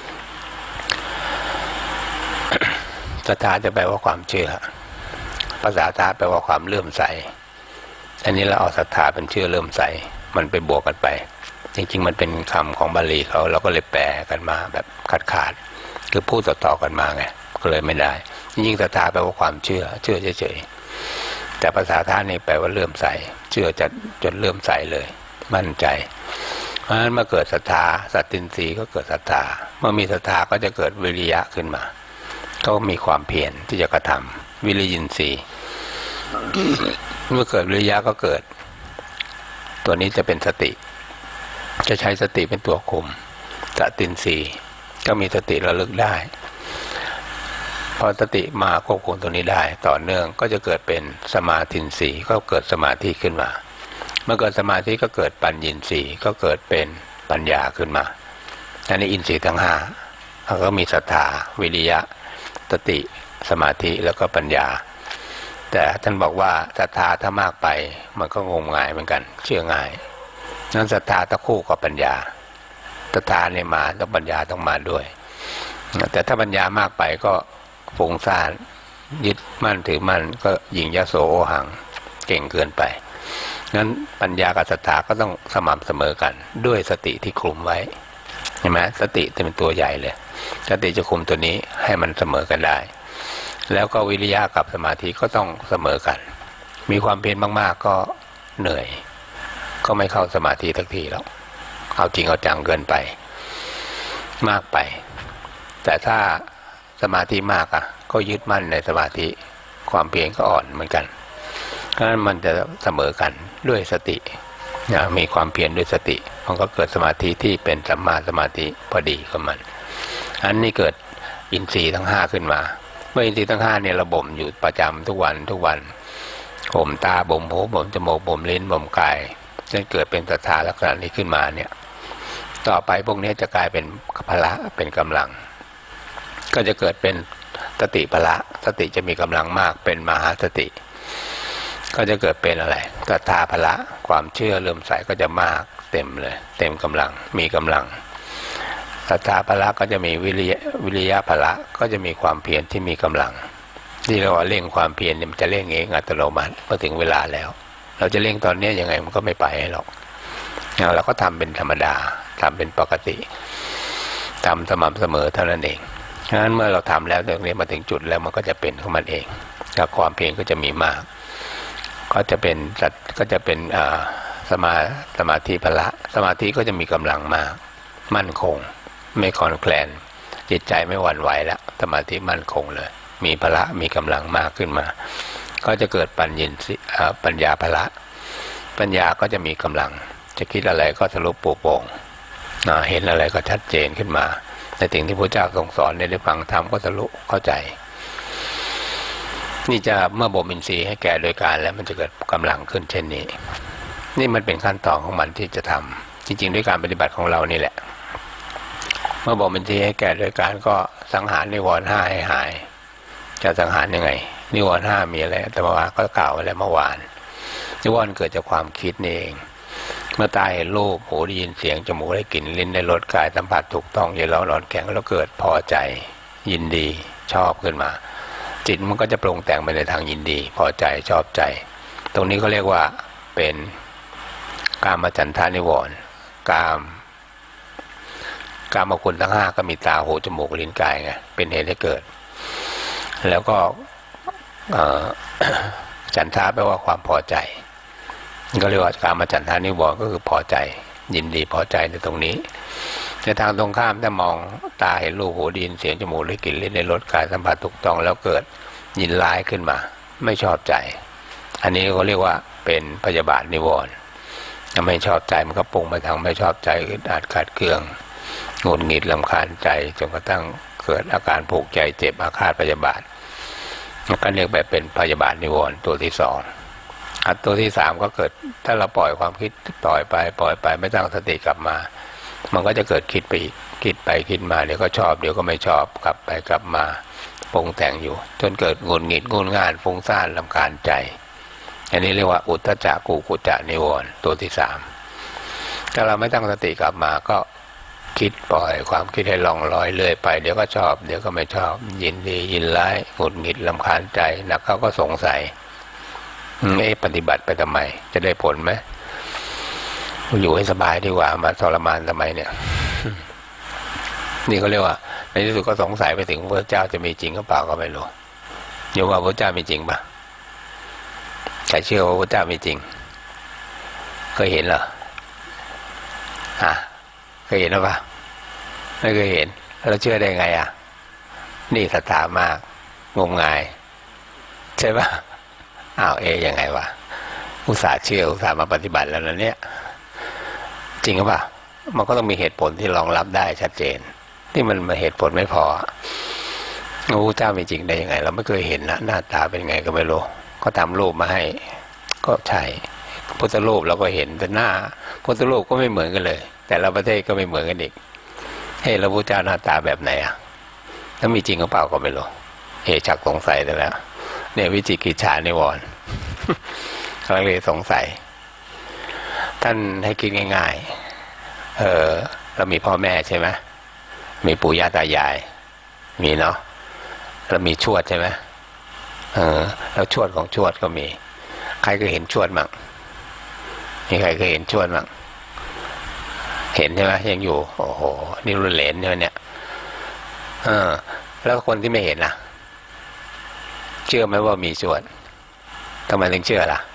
ศรัทธาจะแปลว่าความเชื่อภาษาธาตุแปลว่าความเลื่อมใสอันนี้เราเอาศรัทธาเป็นเชื่อเลื่อมใสมันไปบวกกันไปจริงๆมันเป็นคำของบาลีเขาเราก็เลยแปลกันมาแบบขาดคือพูดต่อๆกันมาไงก็เลยไม่ได้ยิ่งศรัทธาแปลว่าความเชื่อเฉยๆแต่ภาษาธาตุนี่แปลว่าเลื่อมใสเชื่อจนเลื่อมใสเลยมั่นใจเพราะฉะนั้นเมื่อเกิดศรัทธาสัตตินทรีย์ก็เกิดศรัทธาเมื่อมีศรัทธาก็จะเกิดวิริยะขึ้นมาก็มีความเพียรที่จะกระทำวิริยินทรีย์เมื่อเกิดวิริยะก็เกิดตัวนี้จะเป็นสติจะใช้สติเป็นตัวคุมสัตตินทรีย์ก็มีสติระลึกได้พอสติมาควบคุมตัวนี้ได้ต่อเนื่องก็จะเกิดเป็นสมาธินทรีย์ก็เกิดสมาธิขึ้นมาเมื่อเกิดสมาธิก็เกิดปัญญินทรีย์ก็เกิดเป็นปัญญาขึ้นมาอันนี้อินทรีย์ทั้งห้าแล้วก็มีศรัทธาวิริยะสติสมาธิแล้วก็ปัญญาแต่ท่านบอกว่าศรัทธาถ้ามากไปมันก็งมงายเหมือนกันเชื่อง่ายนั้นศรัทธาต้องคู่กับปัญญาศรัทธาเนี่ยมาต้องปัญญาต้องมาด้วยแต่ถ้าปัญญามากไปก็ฟุ้งซ่านยึดมั่นถือมั่นก็ยิ่งยโสโอหังเก่งเกินไปงั้นปัญญากับศรัทธาก็ต้องสม่ำเสมอกันด้วยสติที่คลุมไว้เห็นไหมสติจะเป็นตัวใหญ่เลยสติจะคุมตัวนี้ให้มันเสมอกันได้แล้วก็วิริยะกับสมาธิก็ต้องเสมอกันมีความเพียรมากๆก็เหนื่อยก็ไม่เข้าสมาธิทักทีแล้วเอาจริงเอาจังเกินไปมากไปแต่ถ้าสมาธิมากก็ยึดมั่นในสมาธิความเพียรก็อ่อนเหมือนกันเพราะฉะนั้นมันจะเสมอกันด้วยสติมีความเพียรด้วยสติมันก็เกิดสมาธิที่เป็นสัมมาสมาธิพอดีกับมันอันนี้เกิดอินทรีย์ทั้งห้าขึ้นมาเมื่ออินทรีย์ทั้งห้าเนี่ยเราบ่มอยู่ประจำทุกวันบ่มตาบ่มหูบ่มจมูกบ่มลิ้นบ่มกายจนเกิดเป็นศรัทธาลักษณะนี้ขึ้นมาเนี่ยต่อไปพวกนี้จะกลายเป็นพละเป็นกำลังก็จะเกิดเป็นสติพละสติจะมีกำลังมากเป็นมหาสติก็จะเกิดเป็นอะไรศรัทธาพละความเชื่อเลื่อมใสก็จะมากเต็มเลยเต็มกำลังมีกำลังศรัทธาพละก็จะมีวิริยะพละก็จะมีความเพียรที่มีกำลังที่เราเร่งความเพียรเนี่ยมันจะเร่งเองอัตโนมัติพอถึงเวลาแล้วเราจะเร่งตอนนี้ยังไงมันก็ไม่ไปหรอกเราก็ทำเป็นธรรมดาทำเป็นปกติทำสม่ำเสมอเท่านั้นเองฉะนั้นเมื่อเราทำแล้วตรงนี้มาถึงจุดแล้วมันก็จะเป็นของมันเองความเพียรก็จะมีมากก็จะเป็นสมาธิพละสมาธิก็จะมีกำลังมากมั่นคงไม่คลอนแคลนจิตใจไม่หวั่นไหวแล้วสมาธิมั่นคงเลยมีพละมีกำลังมากขึ้นมาก็จะเกิดปัญญาพละปัญญาก็จะมีกำลังจะคิดอะไรก็ทะลุโปร่งเห็นอะไรก็ชัดเจนขึ้นมาในสิ่งที่พระเจ้าทรงสอนได้ฟังธรรมก็ทะลุเข้าใจนี่จะเมื่อบ่มอินทรีย์ให้แก่โดยการแล้วมันจะเกิดกำลังขึ้นเช่นนี้นี่มันเป็นขั้นตอนของมันที่จะทำจริงๆด้วยการปฏิบัติของเรานี่แหละเมื่อบ่มอินทรีย์ให้แก่โดยการก็สังหารนิวรณ์ห้าให้หายจะสังหารยังไงนิวรณ์ห้ามีอะไรแต่ว่าก็กล่าวไว้แล้วเมื่อวานนิวรณ์เกิดจากความคิดนี่เองเมื่อตาเห็นรูปหูได้ยินเสียงจมูกได้กลิ่นลิ้นได้รสกายสัมผัสถูกต้องเย็นร้อนแข็งแล้วเกิดพอใจยินดีชอบขึ้นมาจิตมันก็จะปรุงแต่งไปในทางยินดีพอใจชอบใจตรงนี้เขาเรียกว่าเป็นกามฉันทานิวรณ์กามคุณทั้งห้าก็มีตาหูจมูกลิ้นกายไงเป็นเหตุให้เกิดแล้วก็ฉันทะแปลว่าความพอใจก็เรียกว่ากามฉันทะนิวรณ์ก็คือพอใจยินดีพอใจในตรงนี้ในทางตรงข้ามถ้ามองตาเห็นรูปหูได้ยินเสียงจมูกได้กลิ่นลิ้นได้รสกายสัมผัสถูกต้องแล้วเกิดยินร้ายขึ้นมาไม่ชอบใจอันนี้เขาเรียกว่าเป็นพยาบาทนิวรณ์ถ้าไม่ชอบใจมันก็ปรุงไปทางไม่ชอบใจอึดอัดขัดเคืองหงุดหงิดรำคาญใจจนกระทั่งเกิดอาการผูกใจเจ็บอาฆาตพยาบาทก็เรียกแบบเป็นพยาบาทนิวรณ์ตัวที่สองตัวที่สามก็เกิดถ้าเราปล่อยความคิดปล่อยไปไม่ตั้งสติกลับมามันก็จะเกิดคิดไปอีกคิดไปคิดมาเดี๋ยวก็ชอบเดี๋ยวก็ไม่ชอบกลับไปกลับมาปรุงแต่งอยู่จนเกิดหงุดหงิดงุนง่านฟุ้งซ่านรำคาญใจอันนี้เรียกว่าอุทธัจจะกุกุจจะนิวรณ์ตัวที่สามถ้าเราไม่ตั้งสติกลับมาก็คิดปล่อยความคิดให้ล่องลอยเรื่อยไปเดี๋ยวก็ชอบเดี๋ยวก็ไม่ชอบยินดียินร้ายหงุดหงิดรำคาญใจหนักเขาก็สงสัยปฏิบัติไปทำไมจะได้ผลไหมอยู่ให้สบายดีกว่ามาทรมานทำไมเนี่ย นี่เขาเรียกว่าในที่สุดก็สงสัยไปถึงพระเจ้าจะมีจริงหรือเปล่าก็ไม่รู้โยมว่าพระเจ้ามีจริงปะใครเชื่อว่าพระเจ้ามีจริงเคยเห็นเหรอเคยเห็นหรือเปล่าไม่เคยเห็นแล้วเชื่อได้ไงนี่ศรัทธามากงมงายใช่ปะยังไงวะอุตส่าห์เชื่ออุตส่าห์มาปฏิบัติแล้วนะเนี่ยจริงหรือเปล่ามันก็ต้องมีเหตุผลที่รองรับได้ชัดเจนที่มันมาเหตุผลไม่พอพระเจ้ามีจริงได้ยังไงเราไม่เคยเห็นนะหน้าตาเป็นไงก็ไม่รู้เขาทำรูปมาให้ก็ใช่พุทธรูปเราก็เห็นแต่หน้าพุทธรูปก็ไม่เหมือนกันเลยแต่ละประเทศก็ไม่เหมือนกันอีกแล้วพระเจ้าหน้าตาแบบไหนถ้ามีจริงหรือเปล่าก็ไม่รู้ชักสงสัยแต่แล้วเนี่ยวิจิกิจฉานิวรณ์เขาเลยสงสัยท่านให้คิดง่ายๆเรามีพ่อแม่ใช่ไหมมีปู่ย่าตายายมีเนาะเรามีชวดใช่ไหมแล้วชวดของชวดก็มีใครเคยเห็นชวดมั่งมีใครเคยเห็นชวดมั่งเห็นใช่ไหมยังอยู่โอ้โหนี่รุ่นเหลนใช่ไหมเนี่ยแล้วคนที่ไม่เห็นล่ะเชื่อไหมว่ามีชวดทำไมถึงเชื่อล่ะ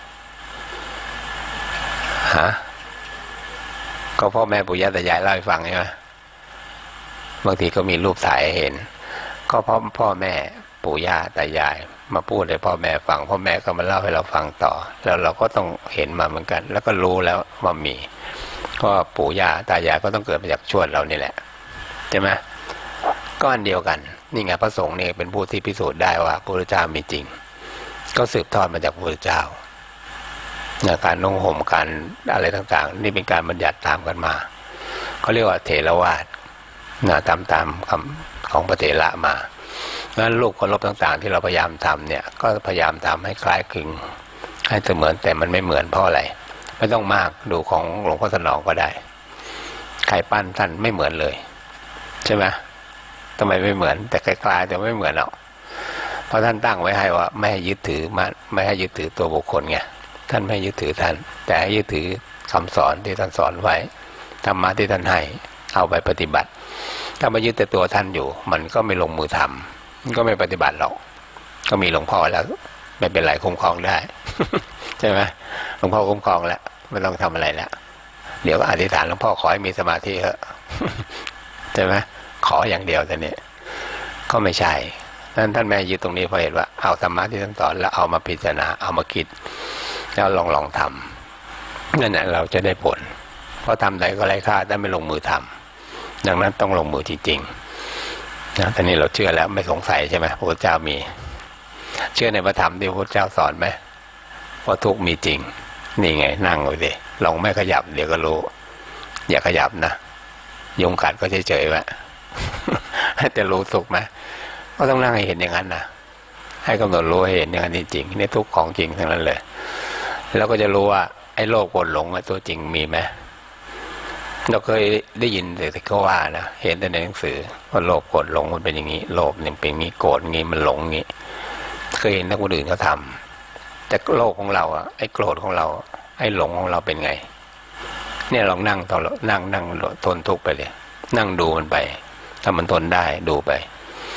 ก็พ่อแม่ปู่ย่าตายายเล่าให้ฟังใช่ไหมบางทีก็มีรูปถ่ายเห็นก็เพราะพ่อแม่ปู่ย่าตายายมาพูดให้พ่อแม่ฟังพ่อแม่ก็มาเล่าให้เราฟังต่อแล้วเราก็ต้องเห็นมาเหมือนกันแล้วก็รู้แล้วว่ามีก็ปู่ย่าตายายก็ต้องเกิดมาจากชวดเรานี่แหละใช่ไหมก็อันเดียวกันนี่ไงพระสงฆ์นี่เป็นผู้ที่พิสูจน์ได้ว่าพระพุทธเจ้ามีจริงก็สืบทอดมาจากพระพุทธเจ้าการนุ่งห่มการอะไรต่างๆนี่เป็นการบัญญัติตามกันมาเขาเรียกว่าเถรวาทตามคำของพระเถระมางั้นรูปเคารพต่างๆที่เราพยายามทำเนี่ยก็พยายามทำให้คล้ายคลึงให้เสมือนแต่มันไม่เหมือนเพราะอะไรไม่ต้องมากดูของหลวงพ่อสนองก็ได้ใครปั้นท่านไม่เหมือนเลยใช่ไหมทำไมไม่เหมือนแต่คล้ายๆแต่ไม่เหมือนหรอกเพราะท่านตั้งไว้ให้ว่าไม่ให้ยึดถือไม่ให้ยึดถือตัวบุคคลไงท่านไม่ยึดถือท่านแต่ให้ยึดถือคำสอนที่ท่านสอนไว้ธรรมะที่ท่านให้เอาไปปฏิบัติถ้ามายึดแต่ตัวท่านอยู่มันก็ไม่ลงมือทำมันก็ไม่ปฏิบัติหรอกก็มีหลวงพ่อแล้วไม่เป็นไรคุ้มครองได้ ใช่ไหมหลวงพ่อคุ้มครองแล้วไม่ต้องทำอะไรแล้วเดี๋ยวก็อธิษฐานหลวงพ่อขอให้มีสมาธิเถอะ ใช่ไหมขออย่างเดียวแต่นี้ก็ไม่ใช่ท่านแม่ยึดตรงนี้เพราะเห็นว่าเอาธรรมะที่ท่านสอนแล้วเอามาพิจารณาเอามาคิดแล้วลองทำนั่นแหละเราจะได้ผลเพราะทำใดก็ไร้ค่าถ้าไม่ลงมือทำดังนั้นต้องลงมือจริงๆนะตอนนี้เราเชื่อแล้วไม่สงสัยใช่ไหมพระพุทธเจ้ามีเชื่อในพระธรรมที่พระพุทธเจ้าสอนไหมว่าทุกข์มีจริงนี่ไงนั่งไว้ดิลองไม่ขยับเดี๋ยวก็รู้อย่าขยับนะยุงกัดก็เฉยๆไว้ จะรู้สุขไหมก็ต้องนั่งให้เห็นอย่างนั้นนะให้กำหนดรู้ให้เห็นอย่างนั้นจริงๆนี่ทุกของจริงทั้งนั้นเลยแล้วก็จะรู้ว่าไอ้โลภโกรธหลงตัวจริงมีไหมเราเคยได้ยินแต่เขาว่านะเห็นแต่ในหนังสือว่าโลภโกรธหลงมันเป็นอย่างนี้โลภเนี่ยเป็นอย่างนี้โกรธอย่างนี้มันหลงอย่างนี้เคยเห็นนักคนอื่นเขาทำแต่โลภของเราไอ้โกรธของเราไอ้หลงของเราเป็นไงเนี่ยลองนั่งนั่งทนทุกข์ไปเลยนั่งดูมันไปถ้ามันทนได้ดูไป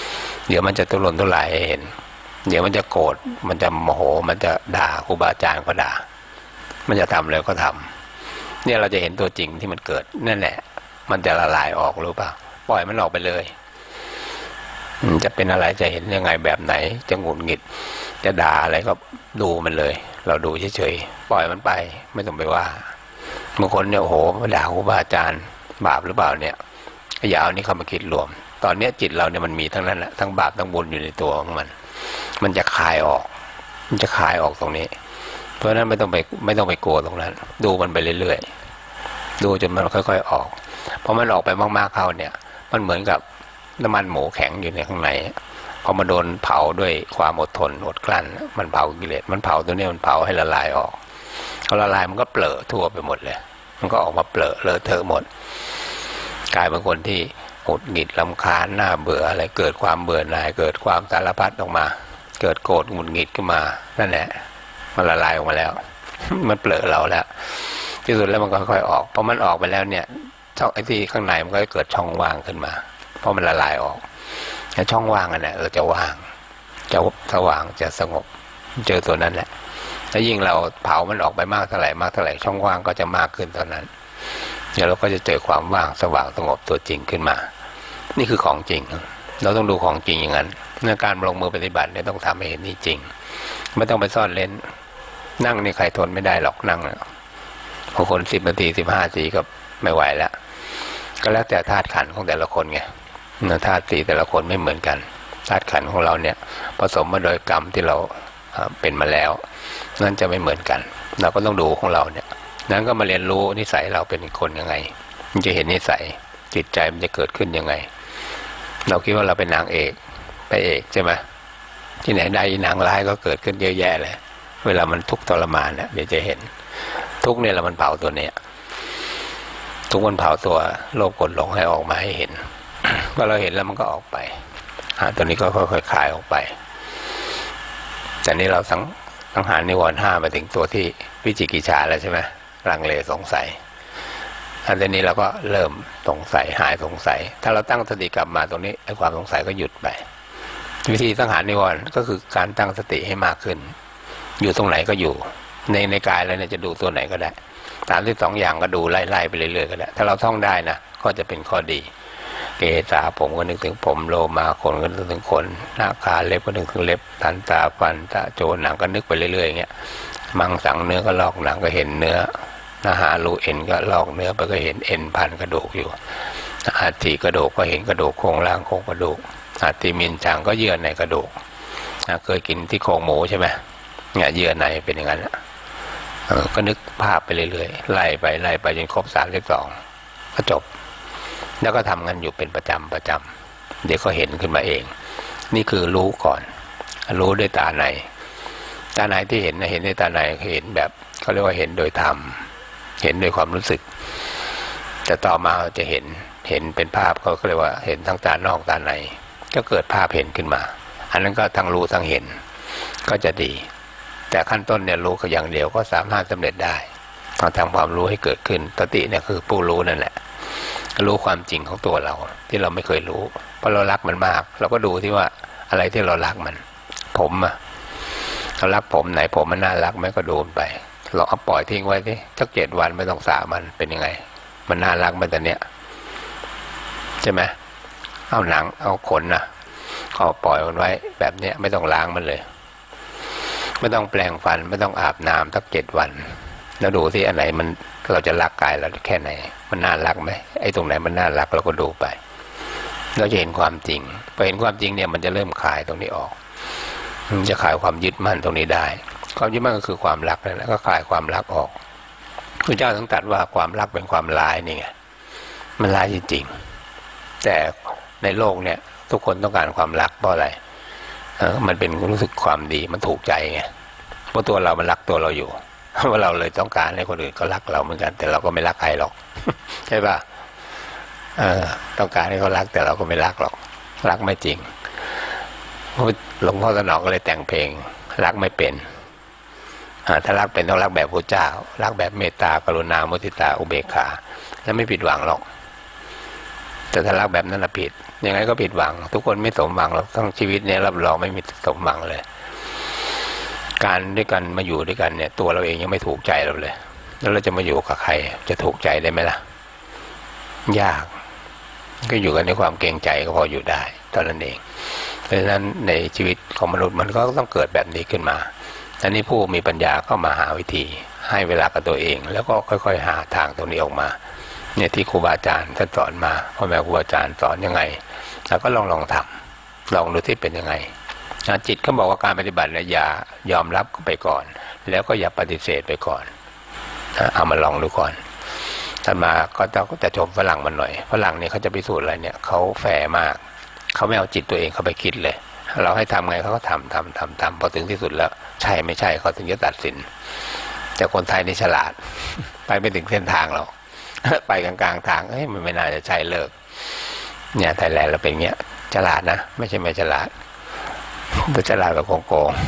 เดี๋ยวมันจะทุรนทุรายให้เห็นเดี๋ยวมันจะโกรธมันจะโมโหมันจะด่าครูบาอาจารย์ก็ด่ามันจะทำอะไรก็ทำเนี่ยเราจะเห็นตัวจริงที่มันเกิดนั่นแหละมันจะละลายออกรู้ป่ะปล่อยมันออกไปเลยจะเป็นอะไรจะเห็นยังไงแบบไหนจะหงุดหงิดจะด่าอะไรก็ดูมันเลยเราดูเฉยๆปล่อยมันไปไม่ต้องไปว่าบางคนเนี่ยโอ้โหมาด่าครูบาอาจารย์บาปหรือเปล่าเนี่ยอย่าเอานี่เข้ามาคิดรวมตอนนี้จิตเราเนี่ยมันมีทั้งนั้นแหละทั้งบาปทั้งบุญอยู่ในตัวของมันจะคลายออกมันจะคลายออกตรงนี้เพราะฉะนั้นไม่ต้องไปกลัวตรงนั้นดูมันไปเรื่อยๆดูจนมันค่อยๆออกพอมันออกไปมากๆเข้าเนี่ยมันเหมือนกับน้ำมันหมูแข็งอยู่ในข้างในพอมาโดนเผาด้วยความอดทนอดกลั้นมันเผากิเลสมันเผาตัวนี้มันเผาให้ละลายออกพอละลายมันก็เปลอะทั่วไปหมดเลยมันก็ออกมาเปลอะเลอะเทอะหมดกลายเป็นคนที่หงุดหงิดรำคาญหน้าเบื่ออะไรเกิดความเบื่อหน่ายเกิดความสารพัดออกมาเกิดโกรธหงุดหงิดขึ้นมานั่นแหละมันละลายออกมาแล้ว มันเปลอะเราแล้วที่สุดแล้วมันก็ค่อยๆออกพอมันออกไปแล้วเนี่ยช่องไอ้ที่ข้างในมันก็เกิดช่องว่างขึ้นมาเพราะมันละลายออกแล้วช่องว่างอันนี้เราจะว่างจะสว่างจะสงบเจอตัวนั้นแหละแล้วยิ่งเราเผามันออกไปมากเท่าไหร่ช่องว่างก็จะมากขึ้นเท่านั้นเดี๋ยวเราก็จะเจอความว่างสว่างสงบตัวจริงขึ้นมานี่คือของจริงเราต้องดูของจริงอย่างนั้นในการลงมือปฏิบัติเนี่ยต้องทำให้เห็นนี่จริงไม่ต้องไปซ่อนเล้นนั่งนี่ใครทนไม่ได้หรอกนั่งบางคน10 นาที15 นาทีก็ไม่ไหวแล้วก็แล้วแต่ธาตุขันธ์ของแต่ละคนไงธาตุสีแต่ละคนไม่เหมือนกันธาตุขันธ์ของเราเนี่ยผสมมาโดยกรรมที่เราเป็นมาแล้วนั่นจะไม่เหมือนกันเราก็ต้องดูของเราเนี่ยนั้นก็มาเรียนรู้นิสัยเราเป็นคนยังไงมันจะเห็นนิสัยจิตใจมันจะเกิดขึ้นยังไงเราคิดว่าเราเป็นนางเอกไปเอกใช่ไหมที่ไหนได้นางร้ายก็เกิดขึ้นเยอะแยะเลยเวลามันทุกข์ทรมานเนี่ยเดี๋ยวจะเห็นทุกข์เนี่ยเรามันเผาตัวเนี้ยทุกข์มันเผาตัวโลภโกรธหลงให้ออกมาให้เห็นพอเราเห็นแล้วมันก็ออกไปตัวนี้ก็ค่อยๆคลายออกไปแต่นี้เราสังหารนิวรณ์5มาถึงตัวที่วิจิกิจฉาแล้วใช่ไหมลังเลสงสัยอันนี้เราก็เริ่มสงสัยหายสงสัยถ้าเราตั้งสติกลับมาตรงนี้ไอ้ความสงสัยก็หยุดไปวิธีสังหารนิวรณ์ก็คือการตั้งสติให้มากขึ้นอยู่ตรงไหนก็อยู่ในกายแล้วเนี่ยจะดูตัวไหนก็ได้32 อย่างก็ดูไล่ๆไปเรื่อยๆก็ได้ถ้าเราท่องได้นะก็จะเป็นข้อดีเกศาผมก็นึกถึงผมโลมาขนก็นึกถึงขนหน้าขาเล็บก็นึกถึงเล็บทันตาฟันตาโจหนังก็นึกไปเรื่อยๆอย่างเงี้ยมังสังเนื้อก็ลอกหนังก็เห็นเนื้อนาหารูเอ็นก็ลอกเนื้อไปก็เห็นเอ็นพันกระดูกอยู่อัฐิกระดูกก็เห็นกระดูกโครงล่างโครงกระดูกอัฐิมินจังก็เยื่อในกระดูกเคยกินที่โครงหมูใช่ไหมเนี่ยเยื่อในเป็นอย่างนั้นก็นึกภาพไปเรื่อยๆไล่ไปจนครบ32ก็จบแล้วก็ทำกันอยู่เป็นประจำเดี๋ยวก็เห็นขึ้นมาเองนี่คือรู้ก่อนรู้ด้วยตาในที่เห็นด้วยตาในเห็นแบบเขาเรียกว่าเห็นโดยธรรมเห็นโดยความรู้สึกแต่ต่อมาจะเห็นเป็นภาพเขาเรียกว่าเห็นทั้งตานอกตาในก็เกิดภาพเห็นขึ้นมาอันนั้นก็ทั้งรู้ทั้งเห็นก็จะดีแต่ขั้นต้นเนี่ยรู้ก็อย่างเดียวก็สามารถสำเร็จได้ต้องทำความรู้ให้เกิดขึ้นสติเนี่ยคือผู้รู้นั่นแหละรู้ความจริงของตัวเราที่เราไม่เคยรู้เพราะเรารักมันมากเราก็ดูที่ว่าอะไรที่เรารักมันผมเรารักผมไหนผมมันน่ารักไหมก็ดูไปเราเอาปล่อยทิ้งไว้ที่สัก7 วันไม่ต้องสระมันเป็นยังไงมันน่ารักมันแต่เนี้ยใช่ไหมเอาหนังเอาขนนะเอาปล่อยมันไว้แบบเนี้ยไม่ต้องล้างมันเลยไม่ต้องแปรงฟันไม่ต้องอาบน้ำสัก7 วันแล้วดูที่อันไหนมันเราจะรักกายเราแค่ไหนมันน่ารักไหมไอ้ตรงไหนมันน่ารักเราก็ดูไปเราจะเห็นความจริงพอเห็นความจริงเนี่ยมันจะเริ่มคลายตรงนี้ออกมันจะคลายความยึดมั่นตรงนี้ได้ความยึดมั่นก็คือความรักนั่นแหละก็คลายความรักออกพระเจ้าทรงตรัสว่าความรักเป็นความร้ายนี่ไงมันร้ายจริงๆแต่ในโลกเนี่ยทุกคนต้องการความรักเพราะอะไรมันเป็นรู้สึกความดีมันถูกใจไงเพราะตัวเรามันรักตัวเราอยู่ว่าเราเลยต้องการให้คนอื่นก็รักเราเหมือนกันแต่เราก็ไม่รักใครหรอกใช่ป่ะต้องการให้เขารักแต่เราก็ไม่รักหรอกรักไม่จริงหลวงพ่อสนองก็เลยแต่งเพลงรักไม่เป็นถ้ารักเป็นต้องรักแบบพระเจ้ารักแบบเมตตากรุณามุทิตาอุเบกขาแล้วไม่ผิดหวังหรอกแต่ถ้ารักแบบนั้นผิดยังไงก็ผิดหวังทุกคนไม่สมหวังหรอกทั้งชีวิตเนี่ยรับรองไม่มีสมหวังเลยการด้วยกันมาอยู่ด้วยกันเนี่ยตัวเราเองยังไม่ถูกใจเราเลยแล้วเราจะมาอยู่กับใครจะถูกใจได้ไหมล่ะยากก็อยู่กันในความเกรงใจก็พออยู่ได้เท่านั้นเองเพราะฉะนั้นในชีวิตของมนุษย์มันก็ต้องเกิดแบบนี้ขึ้นมาอันนี้ผู้มีปัญญาก็มาหาวิธีให้เวลากับตัวเองแล้วก็ค่อยๆหาทางตรงนี้ออกมาเนี่ยที่ครูบาอาจารย์ท่านสอนมาพ่อแม่ครูบาอาจารย์สอนยังไงแล้วก็ลองทำลองดูที่เป็นยังไงจิตเขาบอกว่าการปฏิบัติเนี่ยอย่ายอมรับไปก่อนแล้วก็อย่าปฏิเสธไปก่อนเอามาลองดูก่อนท่านมาก็จะชมฝรั่งมันหน่อยฝรั่งเนี่ยเขาจะพิสูจน์อะไรเนี่ยเขาแฝงมากเขาไม่เอาจิตตัวเองเข้าไปคิดเลยเราให้ทำไงเขาก็ทำพอถึงที่สุดแล้วใช่ไม่ใช่เขาถึงจะตัดสินแต่คนไทยนี่ฉลาดไปไม่ถึงเส้นทางเราไปกลางๆทางมันไม่น่าจะใช่เลิกเนี่ยไทยแลนด์เราเป็นเงี้ยฉลาดนะไม่ใช่ไม่ฉลาดแต่ฉลาดแบบโกง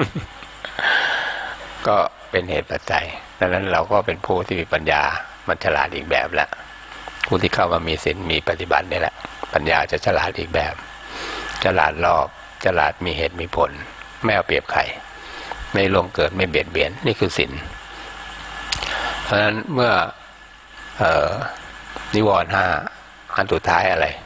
ก็เป็นเหตุปัจจัยดังนั้นเราก็เป็นผู้ที่มีปัญญามันฉลาดอีกแบบละผู้ที่เข้ามามีศีลมีปฏิบัตินี่แหละปัญญาจะฉลาดอีกแบบฉลาดรอบฉลาดมีเหตุมีผลไม่เอาเปรียบใครไม่ลงเกิดไม่เบียดเบียนนี่คือศีลเพราะฉะนั้นเมื่อนิวรณ์ห้าอันสุดท้ายอะไร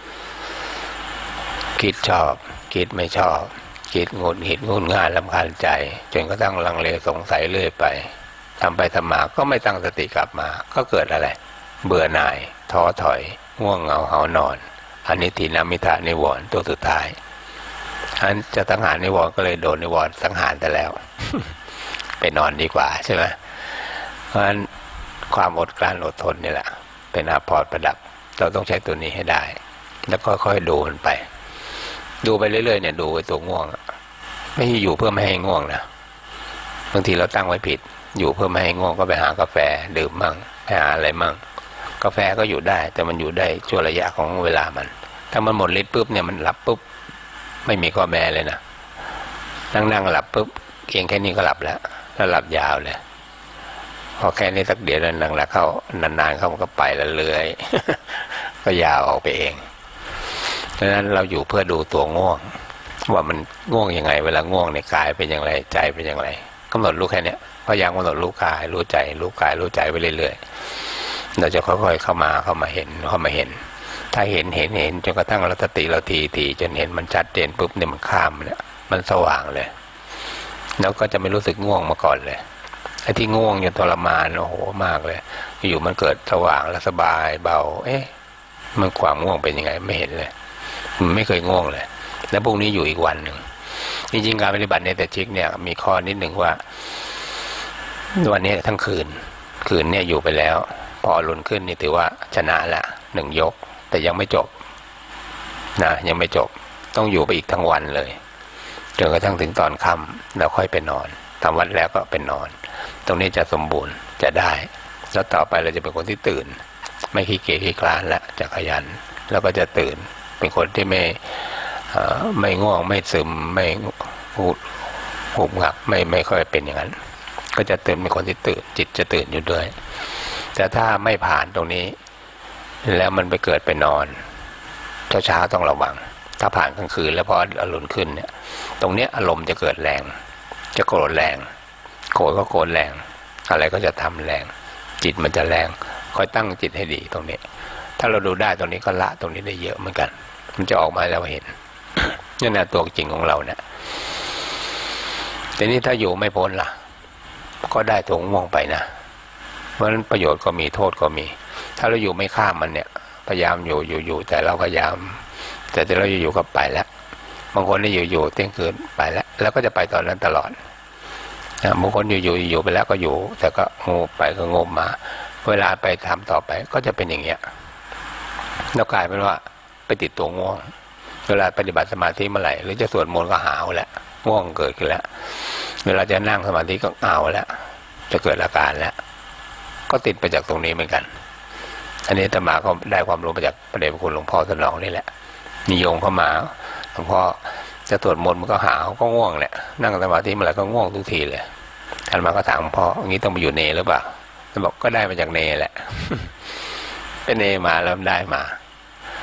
คิดชอบคิดไม่ชอบคิดงุนหิดงุนง่านรำคาญใจจนก็ตั้งลังเลสงสัยเรื่อยไปทำไปทำมาก็ไม่ตั้งสติกลับมาก็เกิดอะไรเบื่อหน่ายท้อถอยง่วงเหงาหานอนอันนี้ทีนามิทานิวรณ์ตัวสุดท้ายอันจะสังหารนิวรณ์ก็เลยโดนนิวรณ์สังหารแต่แล้ว ไปนอนดีกว่าใช่ไหมเพราะฉะนั้นความอดกลั้นอดทนนี่แหละเป็นอาภรณ์ประดับเราต้องใช้ตัวนี้ให้ได้แล้วค่อยๆดูมันไปดูไปเรื่อยๆเนี่ยดูไอ้ตัวง่วงไม่ใช่อยู่เพื่อไม่ให้ง่วงนะบางทีเราตั้งไว้ผิดอยู่เพื่อไม่ให้ง่วงก็ไปหากาแฟดื่มมั่งไปหาอะไรมั่งกาแฟก็อยู่ได้แต่มันอยู่ได้ชั่วระยะของเวลามันถ้ามันหมดฤทธิ์ปุ๊บเนี่ยมันหลับปุ๊บไม่มีข้อแม้เลยนะนั่งหลับปุ๊บเพียงแค่นี้ก็หลับแล้วหลับยาวเลยพอแค่นี้สักเดี๋ยวนั่งแล้วเข้านานๆเข้ามันก็ไปละเลื่อย ก็ยาวออกไปเองดังนั้นเราอยู่เพื่อดูตัวง่วงว่ามันง่วงยังไงเวลาง่วงในกายเป็นอย่างไรใจเป็นอย่างไรกำหนดรู้แค่นี้พยายามกำหนดรู้กายรู้ใจรู้กายรู้ใจไปเรื่อยๆเราจะค่อยๆเข้ามาเห็นถ้าเห็นจนกระทั่งเราสติเราทีจนเห็นมันชัดเจนปุ๊บเนี่ยมันข้ามเนี่ยมันสว่างเลยแล้วก็จะไม่รู้สึกง่วงมาก่อนเลยไอ้ที่ง่วงอยู่ทรมานโอ้โหมากเลยอยู่มันเกิดสว่างแล้วสบายเบามันความง่วงเป็นยังไงไม่เห็นเลยมันไม่เคยง่วงเลยแล้วพรุ่งนี้อยู่อีกวันหนึ่งจริงๆการปฏิบัติในแต่ชิกเนี่ยมีข้อนิดหนึ่งว่าวันนี้ทั้งคืนเนี่ยอยู่ไปแล้วพอรุนขึ้นนี่ถือว่าชนะละ1 ยกแต่ยังไม่จบนะยังไม่จบต้องอยู่ไปอีกทั้งวันเลยจนกระทั่งถึงตอนค่ำแล้วค่อยไปนอนทำวัดแล้วก็เป็นนอนตรงนี้จะสมบูรณ์จะได้แล้วต่อไปเราจะเป็นคนที่ตื่นไม่ขี้เกียจขี้คลานละจะขยันแล้วก็จะตื่นเป็นคนที่ไม่ง่วงไม่ซึมไม่หุบงับไม่ค่อยเป็นอย่างนั้นก็จะตื่นเป็นคนที่ตื่นจิตจะตื่นอยู่ด้วยแต่ถ้าไม่ผ่านตรงนี้แล้วมันไปเกิดไปนอนเช้าต้องระวังถ้าผ่านกลางคืนแล้วพออารมณ์ขึ้นเนี่ยตรงเนี้ยอารมณ์จะเกิดแรงจะโกรธแรงโกรธก็โกรธแรงอะไรก็จะทำแรงจิตมันจะแรงคอยตั้งจิตให้ดีตรงนี้ถ้าเราดูได้ตรงนี้ก็ละตรงนี้ได้เยอะเหมือนกันมันจะออกมาแล้วเห็น นี่นะตัวจริงของเราเนี่ยแต่นี้ถ้าอยู่ไม่พ้นล่ะก็ได้ตัวง่วงไปนะเพราะฉะนั้นประโยชน์ก็มีโทษก็มีถ้าเราอยู่ไม่ข้ามมันเนี่ยพยายามอยู่แต่เราพยายามแต่เราอยู่ก็ไปแล้วบางคนนี่อยู่เที่ยงคืนไปแล้วก็จะไปตอนนั้นตลอดบางคนอยู่ไปแล้วก็อยู่แต่ก็งูไปก็งมมาเวลาไปทำต่อไปก็จะเป็นอย่างเงี้ยแล้วกลายเป็นว่าไปติดตัวง่วงเวลาปฏิบัติสมาธิเมื่อไหร่หรือจะสวดมนต์ก็หาวแล้วง่วงเกิดขึ้นแล้วเวลาจะนั่งสมาธิก็เอาแล้วจะเกิดอาการแล้วก็ติดไปจากตรงนี้เหมือนกันอันนี้อาตมาก็ได้ความรู้มาจากพระเดชพระคุณหลวงพ่อสนองนี่แหละนิยมเข้ามาหลวงพ่อจะสวดมนต์มันก็หาวก็ง่วงแหละนั่งสมาธิเมื่อไหร่ก็ง่วงทุกทีเลยท่านมาก็ถามหลวงพ่ออย่างนี้ต้องไปอยู่เนหรือเปล่าท่านบอกก็ได้มาจากเนแหละ เป็นเนมาแล้วได้มา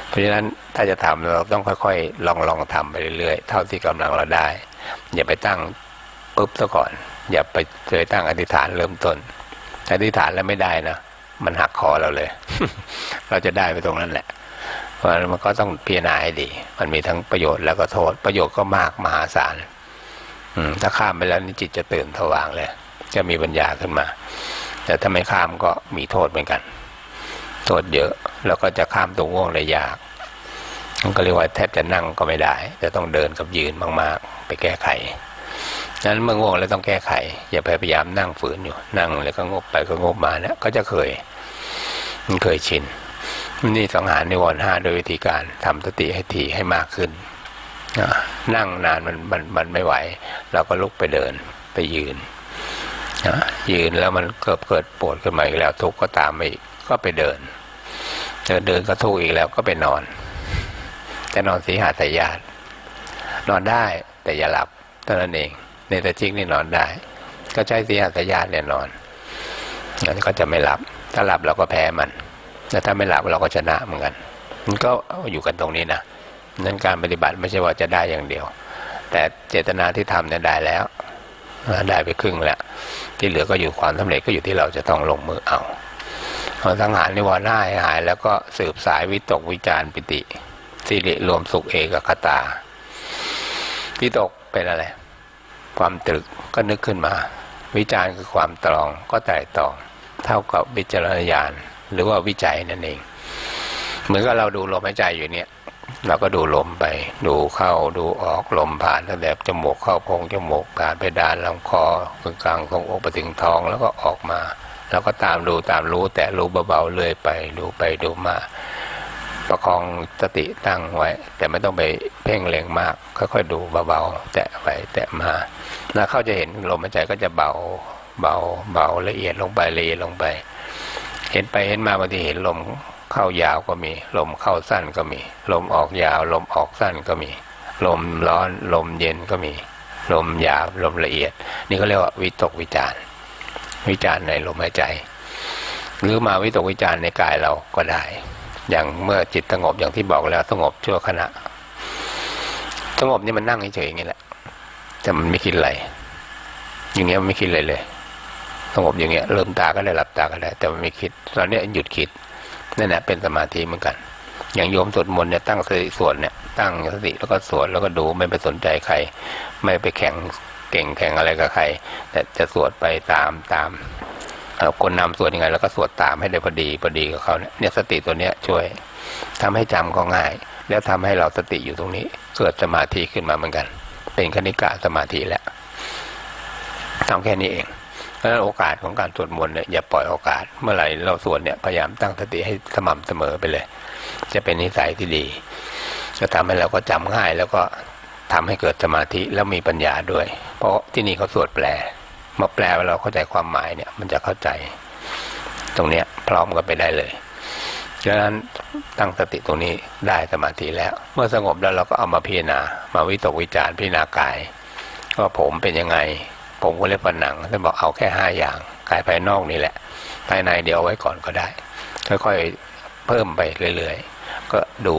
เพราะฉะนั้นถ้าจะทำเราต้องค่อยๆลองทำไปเรื่อยๆเท่าที่กำลังเราได้อย่าไปตั้งปุ๊บซะก่อนอย่าไปเลยตั้งอธิษฐานเริ่มต้นอธิษฐานแล้วไม่ได้นะมันหักคอเราเลย เราจะได้ไปตรงนั้นแหละเพราะมันก็ต้องพิจารณาให้ดีมันมีทั้งประโยชน์แล้วก็โทษประโยชน์ก็มากมหาศาลถ้าข้ามไปแล้วนี่จิตจะตื่นสว่างเลยจะมีปัญญาขึ้นมาแต่ถ้าไม่ข้ามก็มีโทษเหมือนกันโทษเยอะแล้วก็จะข้ามตรงง่วงได้ยากมันก็เรียกว่าแทบจะนั่งก็ไม่ได้จะต้องเดินกับยืนมากๆไปแก้ไขนั้นเมื่อง่วงแล้วต้องแก้ไขอย่าพยายามนั่งฝืนอยู่นั่งแล้วก็งบไปก็งบมาเนี่ยก็จะมันเคยชินนี่สังหารนิวรณ์5โดยวิธีการทำสติให้ถี่ให้มากขึ้นนั่งนานมันไม่ไหวเราก็ลุกไปเดินไปยืนแล้วมันเกิดปวดขึ้นมาอีกแล้วทุกข์ก็ตามมาอีกก็ไปเดินก็ทุกข์อีกแล้วก็ไปนอนแต่นอนสีหาสายญาตินอนได้แต่อย่าหลับเท่านั้นเองในตะจิกนี่นอนได้ก็ใช้สีหาสายญาติเนี่ยนอนงั้นก็จะไม่หลับถ้าหลับเราก็แพ้มันแต่ถ้าไม่หลับเราก็ชนะเหมือนกันมันก็อยู่กันตรงนี้นะนั้นการปฏิบัติไม่ใช่ว่าจะได้อย่างเดียวแต่เจตนาที่ทำเนี่ยได้แล้วได้ไปครึ่งแล้วที่เหลือก็อยู่ความสำเร็จก็อยู่ที่เราจะต้องลงมือเอาสังหารนิวรณ์หายแล้วก็สืบสายวิตกวิจารปิติสิริรวมสุขเอกคตาวิตกเป็นอะไรความตรึกก็นึกขึ้นมาวิจารคือความตรองก็ไตร่ตรองเท่ากับวิจารณญาณหรือว่าวิจัยนั่นเองเหมือนกับเราดูลมหายใจอยู่เนี่ยเราก็ดูลมไปดูเข้าดูออกลมผ่านตั้งแต่จมูกเข้าโพรงจมูกผ่านไปด้านลำคอกลางของอกไปถึงท้องแล้วก็ออกมาแล้วก็ตามรู้แต่รู้เบาๆเลื่อยไปดูมาประคองสติตั้งไว้แต่ไม่ต้องไปเพ่งเล็งมากค่อยๆดูเบาๆแตะไปแตะมาแล้วเขาจะเห็นลมหายใจก็จะเบาละเอียดลงไปเห็นไปเห็นมาบางทีเห็นลมเข้ายาวก็มีลมเข้าสั้นก็มีลมออกยาวลมออกสั้นก็มีลมร้อนลมเย็นก็มีลมหยาบลมละเอียดนี่ก็เรียกว่าวิตกวิจารในลมหายใจหรือมาวิตกวิจารในกายเราก็ได้อย่างเมื่อจิตสงบอย่างที่บอกแล้วสงบชั่วขณะสงบนี่มันนั่งเฉยๆอย่างนี้แหละแต่มันไม่คิดอะไรอย่างเงี้ยมันไม่คิดอะไรเลยสงบอย่างเงี้ยลืมตาก็ได้หลับตาก็ได้แต่มันไม่คิดตอนนี้หยุดคิดนั่นแหละเป็นสมาธิเหมือนกันอย่างโยมสวดมนต์เนี่ยตั้งสติสวดเนี่ยตั้งสติแล้วก็สวดแล้วก็ดูไม่ไปสนใจใครไม่ไปแข่งเก่งแข่งอะไรกับใครแต่จะสวดไปตามคนนำสวดยังไงแล้วก็สวดตามให้ได้พอดีกับเขาเนี่ยสติตัวเนี้ยช่วยทำให้จำก็ง่ายแล้วทำให้เราสติอยู่ตรงนี้เกิดสมาธิขึ้นมาเหมือนกันเป็นคณิกะสมาธิแล้วทำแค่นี้เองเพราะฉะนั้นโอกาสของการสวดมนต์เนี่ยอย่าปล่อยโอกาสเมื่อไหร่เราสวดเนี่ยพยายามตั้งสติให้สม่ำเสมอไปเลยจะเป็นนิสัยที่ดีจะทำให้เราก็จำง่ายแล้วก็ทำให้เกิดสมาธิแล้วมีปัญญาด้วยเพราะที่นี่เขาสวดแปลมาแปลว่าเราเข้าใจความหมายเนี่ยมันจะเข้าใจตรงเนี้ยพร้อมกันไปได้เลยฉะนั้นตั้งสติตรงนี้ได้สมาธิแล้วเมื่อสงบแล้วเราก็เอามาพิจารณามาวิตกวิจารพิจารณากายว่าผมเป็นยังไงผมก็เล็บฝันหนังท่านบอกเอาแค่5อย่างกายภายนอกนี่แหละภายในเดี๋ยวเอาไว้ก่อนก็ได้ค่อยๆเพิ่มไปเรื่อยๆก็ดู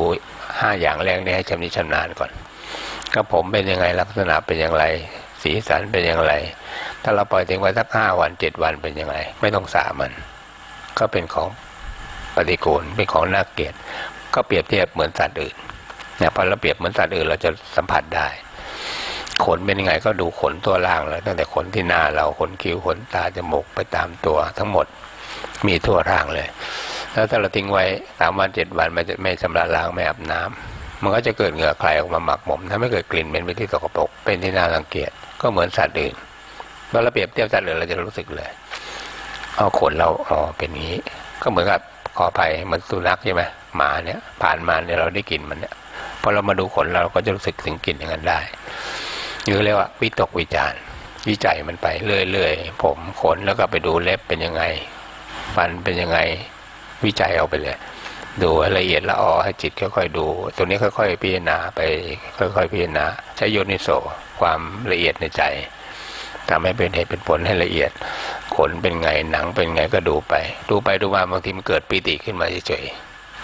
5อย่างแรกนี้ให้ชำนิชำนาญก่อนก็ผมเป็นยังไงลักษณะเป็นอย่างไรสีสันเป็นอย่างไรถ้าเราปล่อยทิ้งไว้สัก5 วัน7 วันเป็นยังไงไม่ต้องสามันก็เป็นของปฏิกูลเป็นของน่าเกลียดก็เปรียบเทียบเหมือนสัตว์อื่นเนี่ยพอเราเปรียบเหมือนสัตว์อื่นเราจะสัมผัสได้ขนเป็นยังไงก็ดูขนตัวล่างเลยตั้งแต่ขนที่หน้าเราขนคิ้วขนตาจมูกไปตามตัวทั้งหมดมีทั่วร่างเลยแล้วถ้าเราทิ้งไว้3 วัน7 วันมันจะไม่ชำระล้างไม่อาบน้ำมันก็จะเกิดเหงื่อใครออกมาหมักหมมถ้าไม่เกิดกลิ่นเป็นที่สกปรกเป็นที่น่ารังเกียจก็เหมือนสัตว์อื่นเมื่อเราเปรียบเทียบสัตว์อื่นเราจะรู้สึกเลยเอาขนเราเป็นอย่างนี้ก็เหมือนกับขออภัยเหมือนสุนัขใช่ไหมหมาเนี่ยผ่านมาเนี่ยเราได้กลิ่นมันเนี่ยพอเรามาดูขนเราก็จะรู้สึกถึงกลิ่นอย่างนั้นได้นี่เรียกว่าวิตกวิจารวิจัยมันไปเรื่อยๆผมขนแล้วก็ไปดูเล็บเป็นยังไงฟันเป็นยังไงวิจัยเอาไปเลยดูละเอียดละออให้จิตค่อยๆดูตัวนี้ค่อยๆพิจารณาไปค่อยๆพิจารณาใช้โยนิโสความละเอียดในใจทำให้เป็นเหตุเป็นผลให้ละเอียดขนเป็นไงหนังเป็นไงก็ดูไปดูมาบางทีมันเกิดปีติขึ้นมาเฉยๆ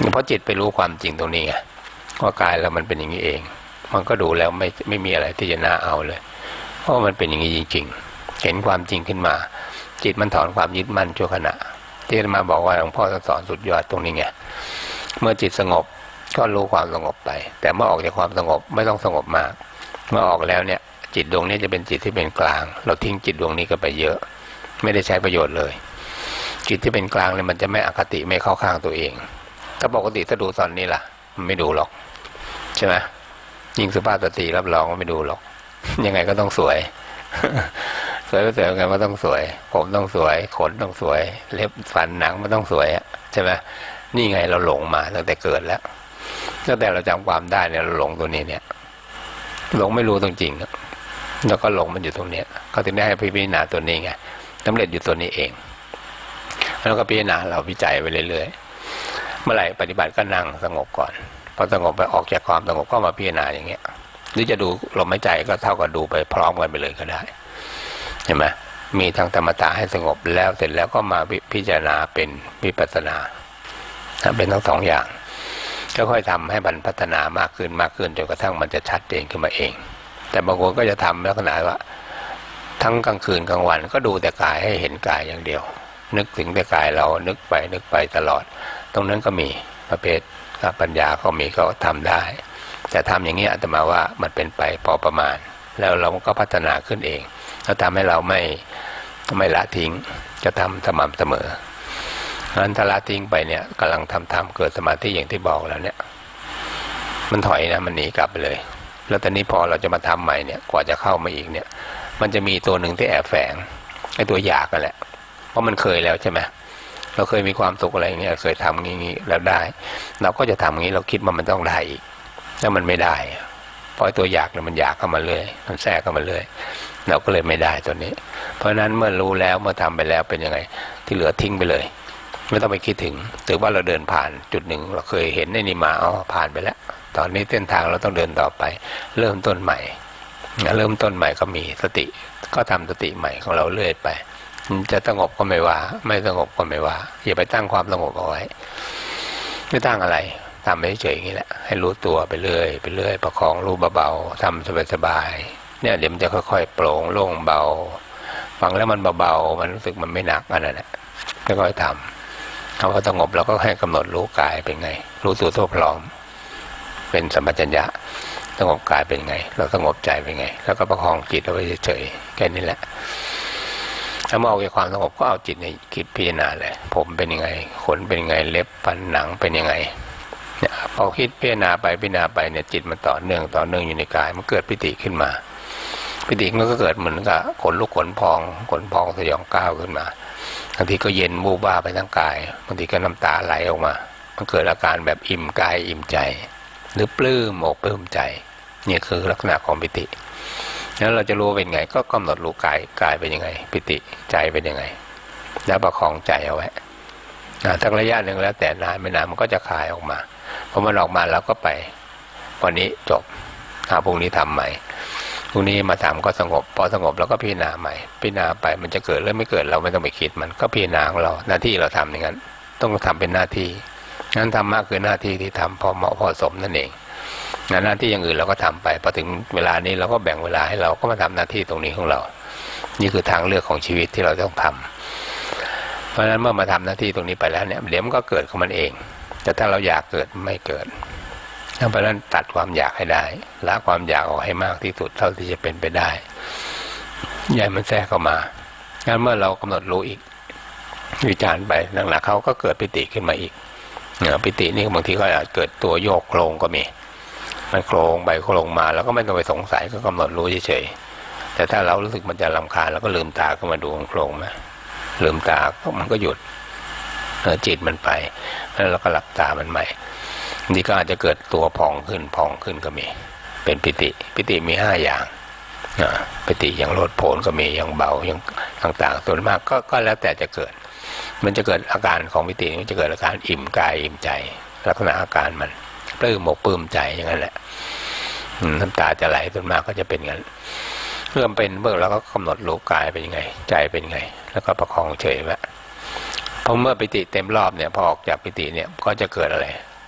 เพราะจิตไปรู้ความจริงตรงนี้ไงว่ากายแล้วมันเป็นอย่างนี้เองมันก็ดูแล้วไม่มีอะไรที่จะน่าเอาเลยเพราะมันเป็นอย่างนี้จริงๆเห็นความจริงขึ้นมาจิตมันถอนความยึดมั่นชั่วขณะที่มาบอกว่าหลวงพ่อสอนสุดยอดตรงนี้ไงเมื่อจิตสงบก็รู้ความสงบไปแต่เมื่อออกจากความสงบไม่ต้องสงบมากเมื่อออกแล้วเนี่ยจิตดวงนี้จะเป็นจิตที่เป็นกลางเราทิ้งจิตดวงนี้ก็ไปเยอะไม่ได้ใช้ประโยชน์เลยจิตที่เป็นกลางเนี่ยมันจะไม่อคติไม่เข้าข้างตัวเองถ้าปกติถ้าดูตอนนี้ล่ะมันไม่ดูหรอกใช่ไหมยิ่งสุภาพสตรีรับรองว่าไม่ดูหรอกยังไงก็ต้องสวยสวยไม่สวยยังไงก็ต้องสวยผมต้องสวยขนต้องสวยเล็บฟันหนังมันต้องสวยอ่ะใช่ไหมนี่ไงเราหลงมาตั้งแต่เกิดแล้วตั้งแต่เราจำความได้เนี่ยเราหลงตัวนี้เนี่ยหลงไม่รู้ตรงจริงแล้วก็หลงมันอยู่ตรงนี้เขาถึงได้ให้พิจารณาตัวนี้ไงสำเร็จอยู่ตัวนี้เองแล้วก็พิจารณาเราวิจัยไปเรื่อยๆเมื่อไหร่ปฏิบัติก็นั่งสงบก่อนพอสงบไปออกจากความสงบก็มาพิจารณาอย่างเงี้ยหรือจะดูลมหายใจก็เท่ากับดูไปพร้อมกันไปเลยก็ได้เห็นไหมมีทั้งธรรมตาให้สงบแล้วเสร็จแล้วก็มาพิจารณาเป็นวิปัสสนาเป็นทั้งสองอย่างค่อยๆทำให้มันพัฒนามากขึ้นจนกระทั่งมันจะชัดเจนขึ้นมาเองแต่บางคนก็จะทำลักษณะว่าทั้งกลางคืนกลางวันก็ดูแต่กายให้เห็นกายอย่างเดียวนึกถึงแต่กายเรานึกไปตลอดตรงนั้นก็มีประเภทปัญญาก็มีก็ทำได้แต่ทำอย่างนี้อาตมาว่ามันเป็นไปพอประมาณแล้วเราก็พัฒนาขึ้นเองแล้วทำให้เราไม่ละทิ้งจะทำสม่ำเสมองั้นถ้าละทิ้งไปเนี่ยกำลังทำเกิดสมาธิอย่างที่บอกแล้วเนี่ยมันถอยนะมันหนีกลับไปเลยแล้วตอนนี้พอเราจะมาทำใหม่เนี่ยกว่าจะเข้ามาอีกเนี่ยมันจะมีตัวหนึ่งที่แอบแฝงไอ้ตัวอยากกันแหละเพราะมันเคยแล้วใช่ไหมเราเคยมีความสุขอะไรอย่างเงี้ยเคยทำงี้แล้วได้เราก็จะทำงี้เราคิดว่ามันต้องได้อีกแล้วมันไม่ได้เพราะตัวอยากเนี่ยมันอยากเข้ามาเรื่อยมันแทรกเข้ามาเรื่อยเราก็เลยไม่ได้ตัวนี้เพราะฉะนั้นเมื่อรู้แล้วเมื่อทำไปแล้วเป็นยังไงที่เหลือทิ้งไปเลยไม่ต้องไปคิดถึงถือว่าเราเดินผ่านจุดหนึ่งเราเคยเห็นในนี่มาผ่านไปแล้วตอนนี้เส้นทางเราต้องเดินต่อไปเริ่มต้นใหม่ก็มีสติก็ทำสติใหม่ของเราเรื่อยไปจะสงบก็ไม่ว่าไม่สงบก็ไม่ว่าอย่าไปตั้งความสงบเอาไว้ไม่ตั้งอะไรทำไปเฉยๆอย่างนี้แหละให้รู้ตัวไปเรื่อยประคองรู้เบาๆทำสบายๆเนี่ยเดี๋ยวมันจะค่อยๆโปร่งโล่งเบาฟังแล้วมันเบาๆมันรู้สึกมันไม่หนักอันนั้นแหละค่อยๆทำคำว่าสงบเราก็ให้กำหนดรู้กายเป็นไงรู้ตัวทั่วพร้อมเป็นสัมปชัญญะสงบกายเป็นไงเราสงบใจเป็นไงแล้วก็ประคองจิตเอาไว้เฉยๆแค่นี้แหละถ้ามาเอาในความสงบก็เอาจิตในคิดพิจารณาเลยผมเป็นยังไงขนเป็นยังไงเล็บฟันหนังเป็นยังไงเนี่ยพอคิดพิจารณาไปเนี่ยจิตมันต่อเนื่องอยู่ในกายมันเกิดปิติขึ้นมาปิติมันก็เกิดเหมือนกับขนลุกขนพองสยองก้าวขึ้นมาบางทีก็เย็นบูบ้าไปทั้งกายบางทีก็น้ำตาไหลออกมามันเกิดอาการแบบอิ่มกายอิ่มใจหรือปลื้มอกปลื้มใจนี่คือลักษณะของปิติแล้วเราจะรู้เป็นไงก็กำหนดรู้กายเป็นยังไงปิติใจเป็นยังไงแล้วประคองใจเอาไว้ทั้งระยะหนึ่งแล้วแต่นานไม่นานมันก็จะคลายออกมาพอมันออกมาเราก็ไปวันนี้จบพรุ่งนี้ทำใหม่พรุ่งนี้มาทำก็สงบพอสงบเราก็พิจารณาใหม่พิจารณาไปมันจะเกิดหรือไม่เกิดเราไม่ต้องไปคิดมันก็พิจารณาของเราหน้าที่เราทำอย่างนั้นต้องทำเป็นหน้าที่งั้นธรรมะคือหน้าที่ที่ทำพอเหมาะพอสมนั่นเองหน้าที่อย่างอื่นเราก็ทำไปพอถึงเวลานี้เราก็แบ่งเวลาให้เราก็มาทำหน้าที่ตรงนี้ของเรานี่คือทางเลือกของชีวิตที่เราต้องทำเพราะฉะนั้นเมื่อมาทำหน้าที่ตรงนี้ไปแล้วเนี่ยเดี๋ยวมันก็เกิดของมันเองแต่ถ้าเราอยากเกิดไม่เกิดเพราะฉะนั้นตัดความอยากให้ได้ละความอยากออกให้มากที่สุดเท่าที่จะเป็นไปได้อย่ามันแทรกเข้ามางั้นเมื่อเรากำหนดรู้อีกวิจารณ์ไปหลังๆเขาก็เกิดปิติขึ้นมาอีกปิตินี่บางทีก็อาจเกิดตัวโยกโครงก็มีมันโครงไปโครงมาแล้วก็ไม่ต้องไปสงสัยก็กำหนดรู้เฉยๆแต่ถ้าเรารู้สึกมันจะรำคาญเราก็ลืมตาขึ้นมาดูโครงมาลืมตามันก็หยุดจิตมันไปแล้วเราก็หลับตามันใหม่นี่ก็อาจจะเกิดตัวพองขึ้นก็มีเป็นปิติมี5อย่างปิติอย่างโลดโผนก็มีอย่างเบาอย่างต่างๆส่วนมากก็แล้วแต่จะเกิดมันจะเกิดอาการของปิติมันจะเกิดอาการอิ่มกายอิ่มใจลักษณะอาการมันปลื้มอกปลื้มใจอย่างนั้นแหละน้ำตาจะไหลส่วนมากก็จะเป็นอย่างนั้นเมื่อเป็นเมื่อเราก็กำหนดรู้กายเป็นยังไงใจเป็นยังไงแล้วก็ประคองเฉยไว้เพราะเมื่อปิติเต็มรอบเนี่ยพอออกจากปิติเนี่ยก็จะเกิดอะไร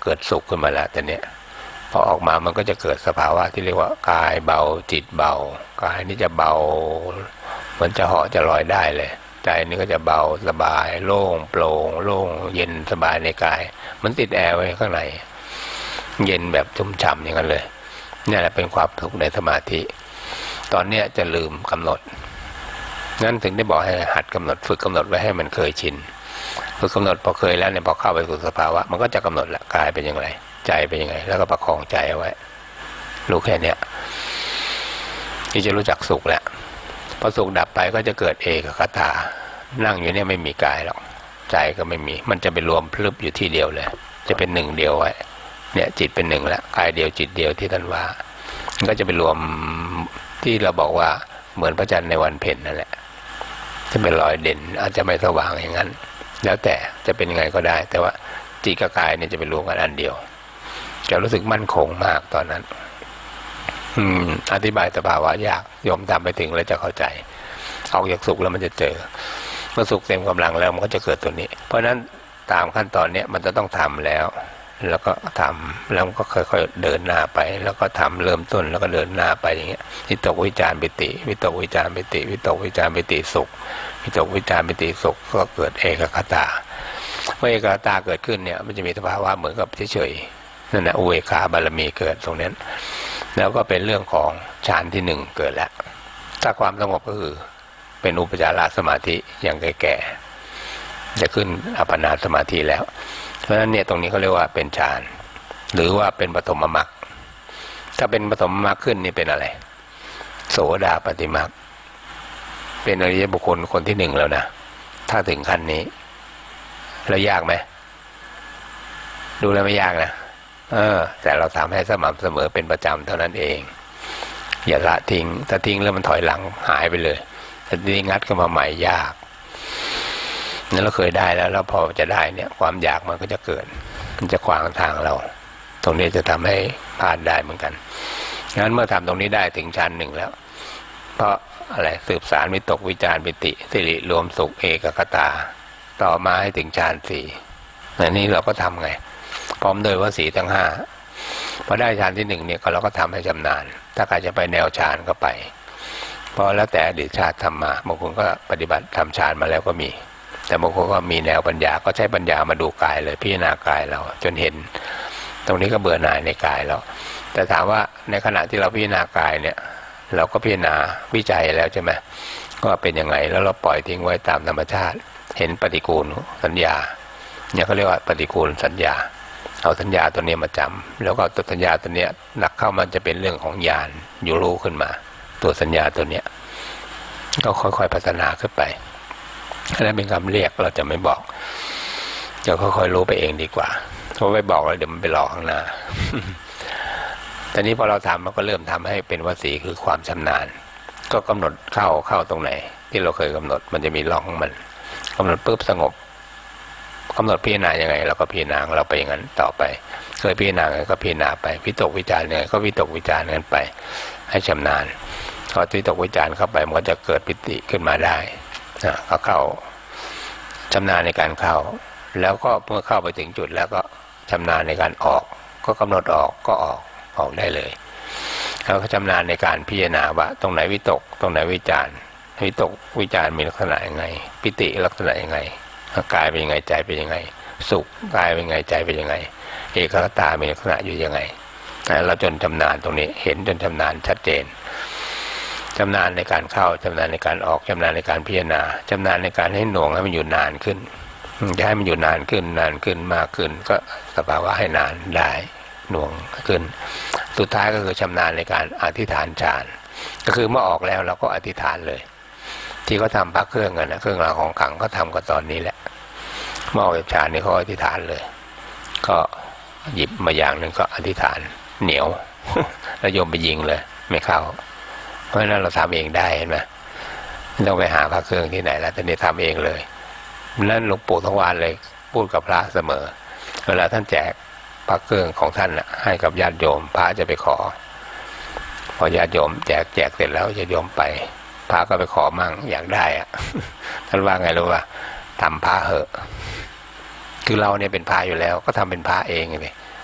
เกิดสุขขึ้นมาแล้วแต่เนี้ยพอออกมามันก็จะเกิดสภาวะที่เรียกว่ากายเบาจิตเบากายนี่จะเบาเหมือนจะเหาะจะลอยได้เลยใจนี่ก็จะเบาสบายโล่งโปร่งโล่งเย็นสบายในกายมันติดแอร์ไว้ข้างในเย็นแบบชุ่มฉ่ำอย่างนั้นเลยนี่แหละเป็นความสุขในสมาธิตอนเนี้ยจะลืมกำหนดงั้นถึงได้บอกให้หัดกำหนดฝึกกำหนดไว้ให้มันเคยชินฝึกกำหนดพอเคยแล้วเนี่ยพอเข้าไปสู่สภาวะมันก็จะกำหนดละกายเป็นยังไงใจเป็นยังไงแล้วก็ประคองใจเอาไว้รู้แค่เนี้ยที่จะรู้จักสุขแหละพอสุขดับไปก็จะเกิดเอกคตานั่งอยู่เนี่ยไม่มีกายหรอกใจก็ไม่มีมันจะไปรวมพลึบอยู่ที่เดียวเลยจะเป็นหนึ่งเดียวไว้เนี่ยจิตเป็นหนึ่งละกายเดียวจิตเดียวที่ท่านว่ามันก็จะไปรวมที่เราบอกว่าเหมือนพระจันทร์ในวันเพ็ญนั่นแหละจะเป็นรอยเด่นอาจจะไม่สว่างอย่างนั้นแล้วแต่จะเป็นยังไงก็ได้แต่ว่าจิตกับกายเนี่ยจะไปรวมกันอันเดียวจะรู้สึกมั่นคงมากตอนนั้นอธิบายสภาวะยากยอมทำไปถึงแล้วจะเข้าใจออกจากสุขแล้วมันจะเจอเมื่อสุขเต็มกำลังแล้วมันก็จะเกิดตัวนี้เพราะฉะนั้นตามขั้นตอนนี้มันจะต้องทำแล้วก็ทำแล้วก็ค่อยๆเดินหน้าไปแล้วก็ทำเริ่มต้นแล้วก็เดินหน้าไปอย่างเงี้ยวิตกวิจารปิติวิตกวิจารปิติวิตกวิจารปิติสุขวิตกวิจารปิติสุขก็เกิดเอกคตาเมื่อเอกคตาเกิดขึ้นเนี่ยมันจะมีสภาวะเหมือนกับเฉยๆนั่นแหละอุเบกขาบารมีเกิดตรงนั้นแล้วก็เป็นเรื่องของฌานที่หนึ่งเกิดแล้วถ้าความสงบก็คือเป็นอุปจารสมาธิอย่างแก่ๆจะขึ้นอัปปนาสมาธิแล้วเพราะฉะนั้นเนี่ยตรงนี้เขาเรียกว่าเป็นฌานหรือว่าเป็นปฐมมรรคถ้าเป็นปฐมมรรคขึ้นนี่เป็นอะไรโสดาปัตติมรรคเป็นอริยบุคคลคนที่หนึ่งแล้วนะถ้าถึงขั้นนี้แล้วยากไหมดูแล้วไม่ยากนะแต่เราทำให้สม่ำเสมอเป็นประจำเท่านั้นเองอย่าละทิ้งถ้าทิ้งแล้วมันถอยหลังหายไปเลยแต่ทีนี้งัดขึ้นมาใหม่ยากนั่นเราเคยได้แล้วพอจะได้เนี่ยความอยากมันก็จะเกิดมันจะขวางทางเราตรงนี้จะทำให้พลาดได้เหมือนกันงั้นเมื่อทำตรงนี้ได้ถึงชั้นหนึ่งแล้วเพราะอะไรสืบสารวิตกวิจารปิติสิริรวมสุขเอกคตาต่อมาให้ถึงฌานสี่อันนี้เราก็ทำไงพร้อมโดยวสีทั้งห้าพอได้ฌานที่หนึ่งเนี่ยเราก็ทำให้ชำนาญถ้าใครจะไปแนวฌานก็ไปเพราะแล้วแต่อดีตชาติทำมาบางคนก็ปฏิบัติทำฌานมาแล้วก็มีแต่บางคนก็มีแนวปัญญาก็ใช้ปัญญามาดูกายเลยพิจารณากายเราจนเห็นตรงนี้ก็เบื่อหน่ายในกายเราแต่ถามว่าในขณะที่เราพิจารณากายเนี่ยเราก็พิจารณาวิจัยแล้วใช่ไหมก็เป็นยังไงแล้วเราปล่อยทิ้งไว้ตามธรรมชาติเห็นปฏิกูลสัญญาเนี่ยเขาเรียกว่าปฏิกูลสัญญาเอาสัญญาตัวนี้มาจำแล้วก็ตัวสัญญาตัวเนี้ยหนักเข้ามันจะเป็นเรื่องของญาณอยู่รู้ขึ้นมาตัวสัญญาตัวเนี้ยก็ค่อยๆพัฒนาขึ้นไปอันนั้นเป็นคำเรียกเราจะไม่บอกจะค่อยๆรู้ไปเองดีกว่าเพราะไม่บอกแล้วเดี๋ยวมันไปหลอกข้างหน้า ตอนนี้พอเราทำมันก็เริ่มทำให้เป็นวสีคือความชำนาญก็กำหนดเข้าตรงไหนที่เราเคยกำหนดมันจะมีร่องของมันกำหนดปุ๊บสงบกำหนดพิจารณายังไงเราก็พิจารณาเราไปอย่างนั้นต่อไปเคยพิจารณาไงก็พิจารณาไปวิตกวิจารยังไงก็วิตกวิจารนั้นไปให้ชำนาญพอวิตกวิจารเข้าไปมันก็จะเกิดปิติขึ้นมาได้ก็เข้าชำนาญในการเข้าแล้วก็เมื่อเข้าไปถึงจุดแล้วก็ชำนาญในการออกก็กำหนดออกก็ออกได้เลยแล้วก็ชำนาญในการพิจารณาว่าตรงไหนวิตกตรงไหนวิจารวิตกวิจารมีลักษณะยังไงปิติลักษณะยังไงกายเป็นยังไงใจเป็นยังไงสุขกายเป็นยังไงใจเป็นยังไงเอกคตามีลักษณะอยู่ยังไงเราจนชำนาญตรงนี้เห็นจนชำนาญชัดเจนชำนาญในการเข้าชำนาญในการออกชำนาญในการพิจารณาชำนาญในการให้หน่วงให้มันอยู่นานขึ้นจะให้มันอยู่นานขึ้นมากขึ้นก็สภาวะให้นานได้หน่วงขึ้นสุดท้ายก็คือชำนาญในการอธิษฐานฌานก็คือเมื่อออกแล้วเราก็อธิษฐานเลยที่เขาทำพระเครื่องกันนะเครื่องรางของขลังเขาทำกันตอนนี้แหละเมื่อออกจากฌานนี่เขาอธิษฐานเลยก็หยิบมาอย่างหนึ่งก็อธิษฐานเหนียว แล้วโยมไปยิงเลยไม่เข้าเพราะฉะนั้นเราทำเองได้เห็นไหมไม่ต้องไปหาพระเครื่องที่ไหนแล้วแต่นี่ทำเองเลยนั่นหลวงปู่ทวารเลยพูดกับพระเสมอเวลาท่านแจกพระเครื่องของท่านให้กับญาติโยมพระจะไปขอพอญาติโยมแจกเสร็จแล้วญาติโยมไปพระก็ไปขอมั่งอยากได้ท่านว่าไงรู้ว่าทำพระเหอะคือเราเนี่ยเป็นพระอยู่แล้วก็ทำเป็นพระเองเลย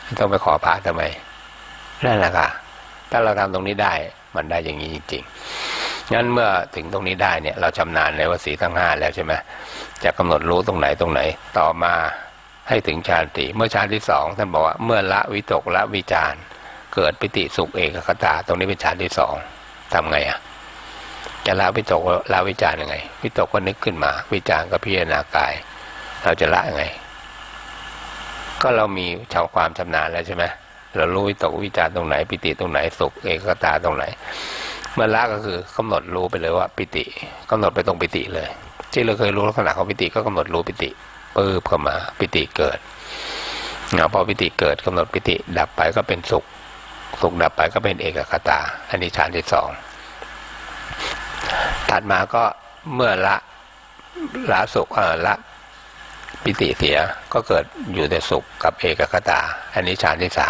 ต้องไปขอพระทำไมนั่นแหละค่ะถ้าเราทำตรงนี้ได้มันได้อย่างนี้จริงๆงั้นเมื่อถึงตรงนี้ได้เนี่ยเราชำนาญในวสีทั้ง5แล้วใช่ไหมจะกำหนดรู้ตรงไหนต่อมาให้ถึงฌาน4เมื่อฌานที่2ท่านบอกว่าเมื่อละวิตกละวิจารเกิดปิติสุขเอกคตาตรงนี้เป็นฌานที่2ทำไงจะละวิตกละวิจารยังไงวิตกก็นึกขึ้นมาวิจารก็พิจารณากายเราจะละยังไงก็เรามีความชำนาญแล้วใช่ไหมเรารู้วิตกวิจารตรงไหนปิติตรงไหนสุขเอกคตาตรงไหนเมื่อละก็คือกำหนดรู้ไปเลยว่าปิติกำหนดไปตรงปิติเลยที่เราเคยรู้ลักษณะของปิติก็กำหนดรู้ปิติปึ๊บเข้ามาปิติเกิดพอปิติเกิดกำหนดปิติดับไปก็เป็นสุขดับไปก็เป็นเอกคตาอันนี้ฌานที่2ถัดมาก็เมื่อละสุขละปิติเสียก็เกิดอยู่แต่สุขกับเอกคตาอันนี้ฌานที่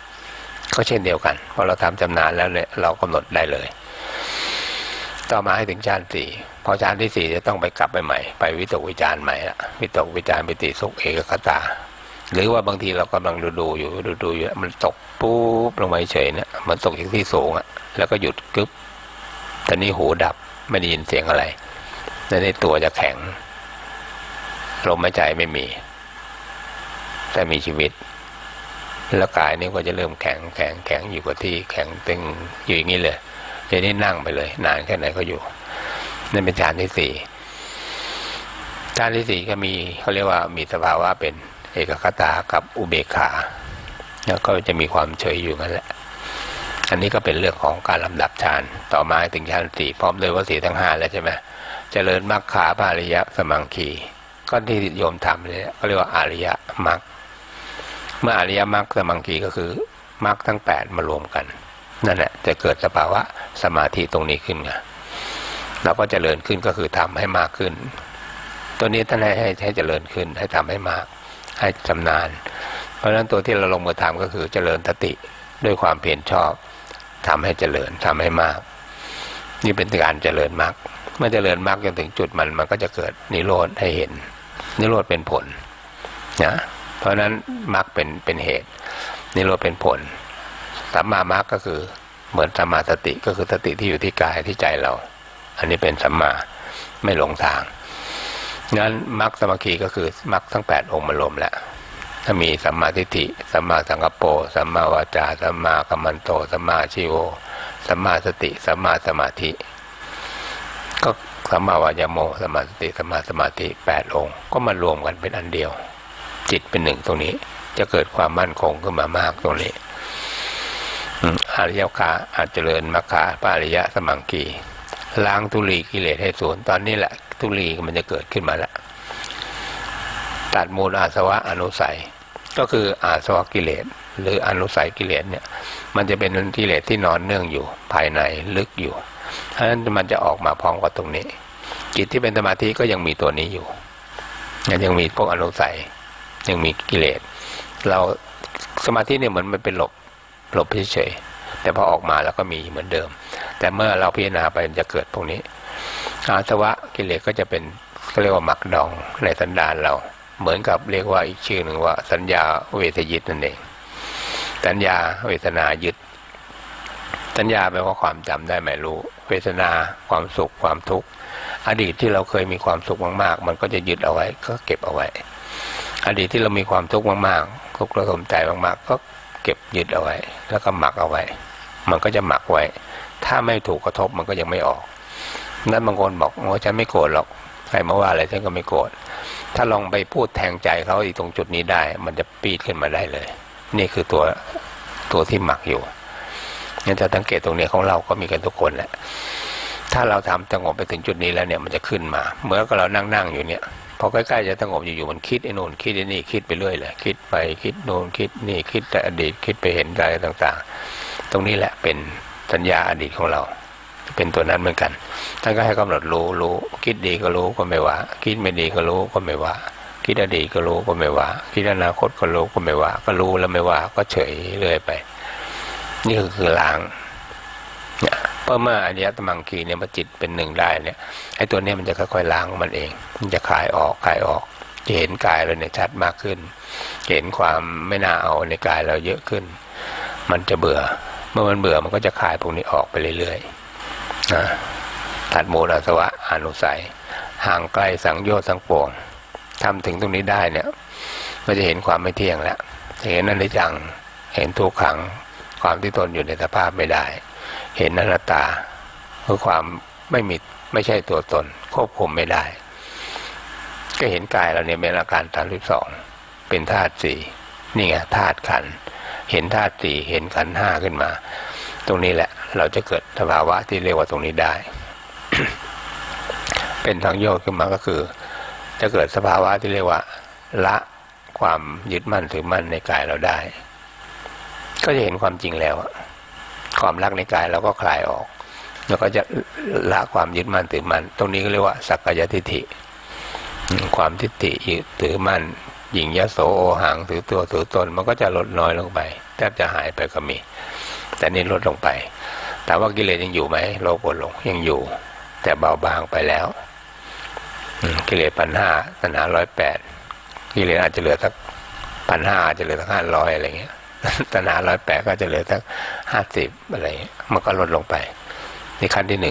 3ก็เช่นเดียวกันพอเราทำชำนาญแล้วเนี่ยเรากำหนดได้เลยต่อมาให้ถึงฌาน4พอฌานที่4จะต้องไปกลับไปใหม่ไปวิตกวิจารใหม่ละวิตกวิจารปิติสุขเอกคตาหรือว่าบางทีเรากำลังดูอยู่มันตกปุ๊บลงมาเฉยเนี่ยมันตกจากที่สูงแล้วก็หยุดกึ๊บตอนนี้หูดับไม่ได้ยินเสียงอะไรในตัวจะแข็งลมหายใจไม่มีแต่มีชีวิตแล้วกายนี่ก็จะเริ่มแข็งอยู่กับที่แข็งตึงอยู่อย่างนี้เลยจะได้นั่งไปเลยนานแค่ไหนก็อยู่นั่นเป็นฌานที่4ฌานที่4ก็มีเขาเรียกว่ามีสภาวะเป็นเอกคตากับอุเบกขาแล้วก็จะมีความเฉยอยู่นั่นแหละอันนี้ก็เป็นเรื่องของการลำดับฌานต่อมาถึงฌาน4พร้อมด้วยวสีทั้ง5แล้วใช่ไหมเจริญมรรคขาภาริยะสมังคีก็ที่โยมทำเนี่ยก็เรียกว่าอริยมรรคเมื่ออริยมรรคสมังคีก็คือมรรคทั้ง8มารวมกันนั่นแหละจะเกิดสภาวะสมาธิตรงนี้ขึ้นไงเราก็เจริญขึ้นก็คือทำให้มากขึ้นตัวนี้ท่านให้เจริญขึ้นให้ทำให้มากให้ชำนาญเพราะฉะนั้นตัวที่เราลงมือทำก็คือเจริญสติด้วยความเพียรชอบทำให้เจริญทำให้มากนี่เป็นการเจริญมรรคเมื่อเจริญมรรคจนถึงจุดมันก็จะเกิดนิโรธให้เห็นนิโรธเป็นผลนะเพราะฉะนั้นมรรคเป็นเหตุนิโรธเป็นผลสัมมามรรคก็คือเหมือนสัมมาสติก็คือสติที่อยู่ที่กายที่ใจเราอันนี้เป็นสัมมาไม่หลงทางงั้นมรรคสมาธิก็คือมรรคทั้ง8องค์มารวมแล้วถ้ามีสัมมาทิฏฐิสัมมาสังกัปโปสัมมาวาจาสัมมากัมมันโตสัมมาชีโวสัมมาสติสัมมาสมาธิก็สัมมาวายโมสัมมาสติสัมมาสมาธิ8องค์ก็มารวมกันเป็นอันเดียวจิตเป็นหนึ่งตรงนี้จะเกิดความมั่นคงขึ้นมามากตรงนี้อริยคาอาจเจริญมรรคปาริยะสมังคีล้างทุลีกิเลสให้สูญตอนนี้แหละทุลีมันจะเกิดขึ้นมาแล้วตัดมูลอาสวะอนุสัยก็คืออาสวะกิเลสหรืออนุสัยกิเลสเนี่ยมันจะเป็นกิเลสที่นอนเนื่องอยู่ภายในลึกอยู่เพราะฉะนั้นมันจะออกมาพร้อมกับตรงนี้จิตที่เป็นสมาธิก็ยังมีตัวนี้อยู่ยังมีพวกอนุสัยยังมีกิเลสเราสมาธิเนี่ยเหมือนมันเป็นหลบเฉยๆแต่พอออกมาแล้วก็มีเหมือนเดิมแต่เมื่อเราพิจารณาไปจะเกิดพวกนี้อาสวะกิเลสก็จะเป็นเขาเรียกว่าหมักดองในสันดานเราเหมือนกับเรียกว่าอีกชื่อหนึ่งว่าสัญญาเวทยิตนั่นเองสัญญาเวทนายึดสัญญาแปลว่าความจำได้หมายรู้เวทนาความสุขความทุกข์อดีตที่เราเคยมีความสุขมากๆมันก็จะยึดเอาไว้ก็เก็บเอาไว้อดีตที่เรามีความทุกข์มากๆทุกข์ระทมใจมากๆก็เก็บยึดเอาไว้แล้วก็หมักเอาไว้มันก็จะหมักไว้ถ้าไม่ถูกกระทบมันก็ยังไม่ออกนั้นบางคนบอกว่าฉันไม่โกรธหรอกใครมาว่าอะไรฉันก็ไม่โกรธถ้าลองไปพูดแทงใจเขาอีกตรงจุดนี้ได้มันจะปีดขึ้นมาได้เลยนี่คือตัวที่หมักอยู่งั้นจะสังเกตตรงนี้ของเราก็มีกันทุกคนแหละถ้าเราทำสงบไปถึงจุดนี้แล้วเนี่ยมันจะขึ้นมาเมื่อเรานั่งอยู่เนี่ยพอใกล้ๆจะสงบอยู่ๆมันคิดไอ้นู่นคิดไอ้นี่คิดไปเรื่อยเลยคิดไปคิดโน่นคิดนี่คิดแต่อดีตคิดไปเห็นอะไรต่างๆตรงนี้แหละเป็นสัญญาอดีตของเราเป็นตัวนั้นเหมือนกันท่านก็ให้กำหนดรู้คิดดีก็รู้ก็ไม่ว่าคิดไม่ดีก็รู้ก็ไม่ว่าคิดอดีตก็รู้ก็ไม่ว่าคิดอนาคตก็รู้ก็ไม่ว่าก็รู้แล้วไม่ว่าก็เฉยเรื่อยไปนี่คือล้างเนี่ยเพราะเมื่ออริยตมังคีเนี่ยมันจิตเป็นหนึ่งได้เนี่ยไอ้ตัวนี้มันจะค่อยๆล้างมันเองมันจะคลายออกจะเห็นกายเราเนี่ยชัดมากขึ้นเห็นความไม่น่าเอาในกายเราเยอะขึ้นมันจะเบื่อเมื่อมันเบื่อมันก็จะคลายพวกนี้ออกไปเรื่อยๆนะตัดมูลอาสวะอนุสัยห่างไกลสังโยชน์ทั้งปวงทำถึงตรงนี้ได้เนี่ยมันจะเห็นความไม่เที่ยงแล้วเห็นอนิจจังเห็นทุกขังความที่ตนอยู่ในสภาพไม่ได้เห็นอนัตตาคือความไม่ใช่ตัวตนควบคุมไม่ได้ก็เห็นกายเราเนี่ยเป็นอาการ32เป็นธาตุสี่นี่ไงธาตุขันธ์เห็นธาตุสี่เห็นขันธ์5ขึ้นมาตรงนี้แหละเราจะเกิดสภาวะที่เรียกว่าตรงนี้ได้ เป็นทางโยชน์ขึ้นมาก็คือจะเกิดสภาวะที่เรียกว่าละความยึดมั่นถือมั่นในกายเราได้ก็จะเห็นความจริงแล้วความรักในกายเราก็คลายออกแล้วก็จะละความยึดมั่นถือมั่นตรงนี้ก็เรียกว่าสักกายทิฏฐิความทิฏฐิถือมั่นหยิ่งยโสโอหังถือตัวถือตนมันก็จะลดน้อยลงไปแทบจะหายไปก็มีแต่นี้ลดลงไปแต่ว่ากิเลสยังอยู่ไหมโลภโกรธหลงยังอยู่แต่เบาบางไปแล้วกิเลส1,500ตัณหา108กิเลสอาจจะเหลือสัก1,500อาจจะเหลือสัก500อะไรเงี้ยตัณหา108ก็จะเหลือสัก50อะไรมันก็ลดลงไปในขั้นที่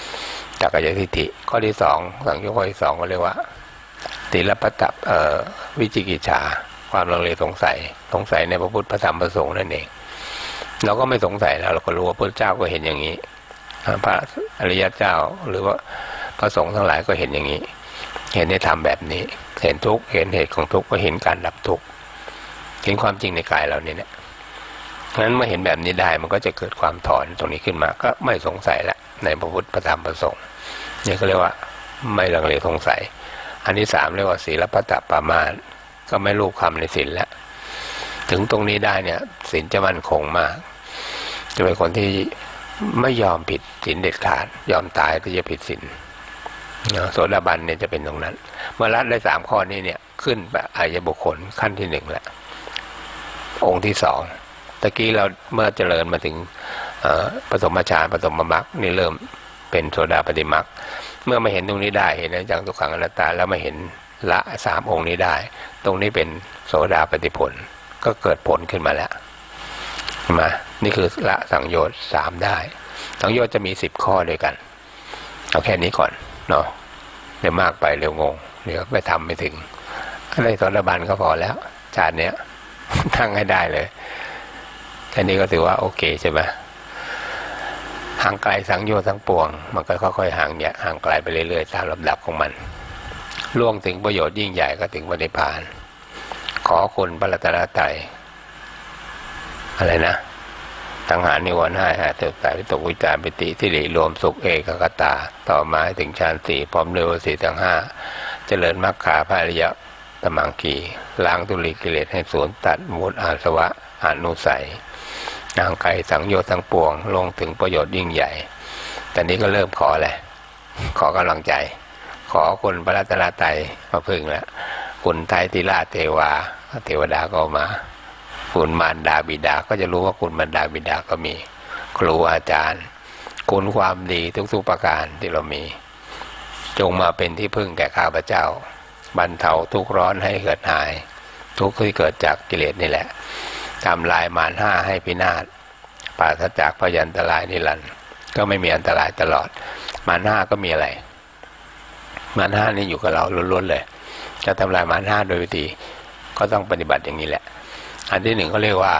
1สักกายทิฏฐิข้อที่2สังโยชน์ข้อที่2ก็เรียกว่าศีลปตัปวิจิกิจฉาความลังเลสงสัยในพระพุทธพระธรรมพระสงฆ์นั่นเองเราก็ไม่สงสัยแล้วเราก็รู้ว่าพระเจ้าก็เห็นอย่างนี้พระอริยเจ้าหรือว่าพระสงฆ์ทั้งหลายก็เห็นอย่างนี้เห็นในธรรมแบบนี้เห็นทุกข์เห็นเหตุของทุกข์ก็เห็นการดับทุกข์เห็นความจริงในกายเราเนี่ยเพราะฉะนั้นเมื่อเห็นแบบนี้ได้มันก็จะเกิดความถอนตรงนี้ขึ้นมาก็ไม่สงสัยละในพระพุทธพระธรรมพระสงฆ์นี่ก็เรียกว่าไม่ลังเลสงสัยอันที่3เรียกว่าศีลปตปามาสก็ไม่ลูบคำในศีลแล้วถึงตรงนี้ได้เนี่ยศีลจะมั่นคงมากจะเป็นคนที่ไม่ยอมผิดศีลเด็ดขาดยอมตายที่จะผิดศีลโสดาบันเนี่ยจะเป็นตรงนั้นเมื่อละได้3ข้อนี้เนี่ยขึ้นแบบอริยบุคคลขั้นที่1แล้วองค์ที่2ตะกี้เราเมื่อเจริญมาถึงปฐมฌานปฐมมรรคนี่เริ่มเป็นโสดาปัตติมรรคเมื่อมาเห็นตรงนี้ได้เห็นอนิจจังทุกขังอนัตตาแล้วมาเห็นละ3องค์นี้ได้ตรงนี้เป็นโสดาปัตติผลก็เกิดผลขึ้นมาแล้วมานี่คือละสังโยชน์3ได้สังโยชน์จะมี10ข้อด้วยกันเอาแค่นี้ก่อนเนาะเดี๋ยวมากไปเร็วงงเดี๋ยวไปทำไม่ถึงอะไรโสดาบันก็พอแล้วชาติเนี้ยทั้งให้ได้เลยแค่นี้ก็ถือว่าโอเคใช่ไหมห่างไกลสังโยชน์ทั้งปวงมันก็ค่อยๆห่างไกลไปเรื่อยๆตามลำดับของมันล่วงถึงประโยชน์ยิ่งใหญ่ก็ถึงพระนิพพานขอคุณพระรัตนตรัยอะไรนะตัณหานิวรณ์5หาเติบใส่วิตกวิจารปิติที่หลีรวมสุขเอกคตาต่อมาถึงฌาน4พร้อมด้วยวสีทั้ง5เจริญมรรคาภาริยะตมังคีล้างทุลีกิเลสให้สูญตัดมูลอาสวะอนุสัยห่างไกลสังโยชน์ทั้งปวงลงถึงประโยชน์ยิ่งใหญ่ตอนนี้ก็เริ่มขอแหละขอกำลังใจขอคุณพระรัตนตรัยมาพึ่งแล้วคุณไตรติราชเทวาเทวดาก็มาคุณมารดาบิดาก็จะรู้ว่าคุณมารดาบิดาก็มีครูอาจารย์คุณความดีทุกๆประการที่เรามีจงมาเป็นที่พึ่งแก่ข้าพเจ้าบรรเทาทุกข์ร้อนให้เกิดหายทุกข์ที่เกิดจากกิเลสนี่แหละทำลายมาร5ให้พินาศปราศจากพยันตรายนิรันดร์ก็ไม่มีอันตรายตลอดมาร5ก็มีอะไรมาร5นี่อยู่กับเราล้วนๆเลยจะทำลายมาร5โดยวิธีก็ต้องปฏิบัติอย่างนี้แหละอันที่1เขาเรียกว่า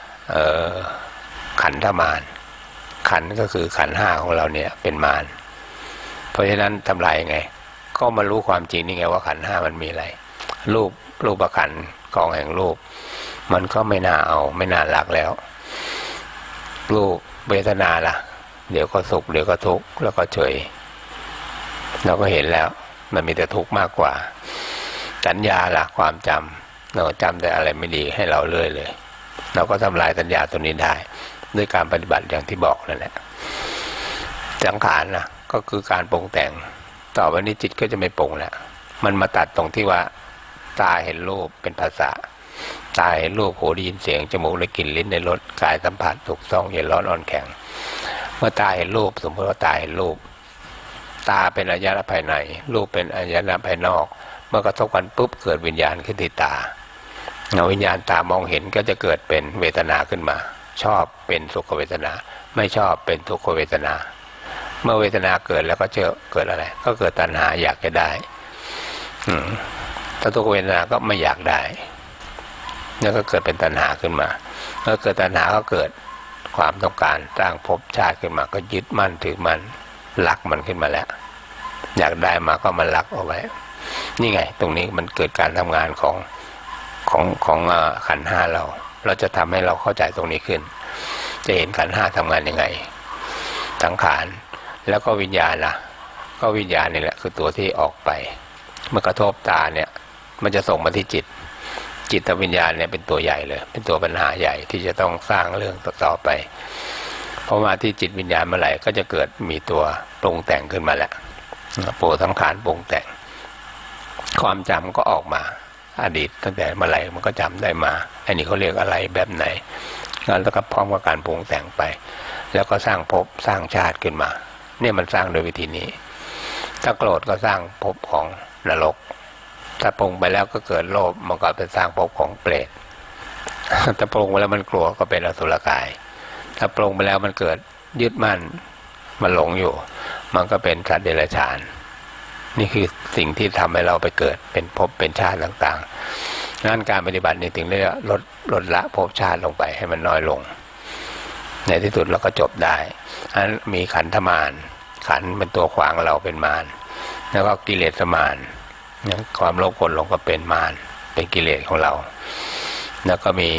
ขันธมารขันก็คือขันธ์5ของเราเนี่ยเป็นมารเพราะฉะนั้นทำลายยังไงก็มารู้ความจริงนี่ไงว่าขันธ์5มันมีอะไรรูปขันธ์กองแห่งรูปมันก็ไม่น่าเอาไม่น่ารักแล้วรูปเวทนาล่ะเดี๋ยวก็สุขเดี๋ยวก็ทุกข์แล้วก็เฉยเราก็เห็นแล้วมันมีแต่ทุกข์มากกว่าสัญญาล่ะความจำเราจำแต่อะไรไม่ดีให้เราเรื่อยเลยเราก็ทำลายสัญญาตัวนี้ได้ด้วยการปฏิบัติอย่างที่บอกนั่นแหละสังขารนะก็คือการปรุงแต่งต่อไปนี้จิตก็จะไม่ปรุงแล้วมันมาตัดตรงที่ว่าตาเห็นรูปเป็นภาษาตาเห็นรูปหูได้ยินเสียงจมูกได้กลิ่นลิ้นได้รสกายสัมผัสถูกต้องเย็นร้อนอ่อนแข็งเมื่อตาเห็นรูปสมมติว่าตาเห็นรูปตาเป็นอายตนะภายในรูปเป็นอายตนะภายนอกมื่อกระทบกันปุ๊บเกิดวิญญาณขึ้นที่ตาวิญญาณตามองเห็นก็จะเกิดเป็นเวทนาขึ้นมาชอบเป็นสุขเวทนาไม่ชอบเป็นทุกขเวทนาเมื่อเวทนาเกิดแล้วก็เกิดอะไรก็เกิดตัณหาอยากจะได้ถ้าทุกขเวทนาก็ไม่อยากได้แล้วก็เกิดเป็นตัณหาขึ้นมาเมื่อเกิดตัณหาก็เกิดความต้องการสร้างภพชาติขึ้นมาก็ยึดมั่นถือมันรักมันขึ้นมาแล้วอยากได้มาก็มันรักเอาไว้นี่ไงตรงนี้มันเกิดการทำงานของขันธ์ห้าเราจะทำให้เราเข้าใจตรงนี้ขึ้นจะเห็นขันธ์ห้าทำงานยังไงสังขารแล้วก็วิญญาณล่ะก็วิญญาณนี่แหละคือตัวที่ออกไปเมื่อกระทบตาเนี่ยมันจะส่งมาที่จิตวิญญาณเนี่ยเป็นตัวใหญ่เลยเป็นตัวปัญหาใหญ่ที่จะต้องสร้างเรื่องต่อไปเพราะมาที่จิตวิญญาณเมื่อไหร่ก็จะเกิดมีตัวปรุงแต่งขึ้นมาแล้วโปรสังขารปรุงแต่งความจำก็ออกมาอดีตตั้งแต่เมื่อไหร่มันก็จำได้มาอันนี้เขาเรียกอะไรแบบไหนแล้วก็พร้อมกับการปรุงแต่งไปแล้วก็สร้างภพสร้างชาติขึ้นมาเนี่ยมันสร้างโดยวิธีนี้ถ้าโกรธก็สร้างภพของนรกถ้าปรุงไปแล้วก็เกิดโลภมันก็เป็นสร้างภพของเปรตถ้าปรุงไปแล้วมันกลัวก็เป็นอสุรกายถ้าปรุงไปแล้วมันเกิดยึดมั่นมันหลงอยู่มันก็เป็นสัตว์เดรัจฉานนี่คือสิ่งที่ทำให้เราไปเกิดเป็นภพเป็นชาติต่างๆงั้นการปฏิบัตินี่ถึงได้ลดละภพชาติลงไปให้มันน้อยลงในที่สุดเราก็จบได้อันมีขันธมารขันเป็นตัวขวางเราเป็นมารแล้วก็กิเลสมารความโลภโกรธหลงก็เป็นมารเป็นกิเลสของเราแล้วก็มี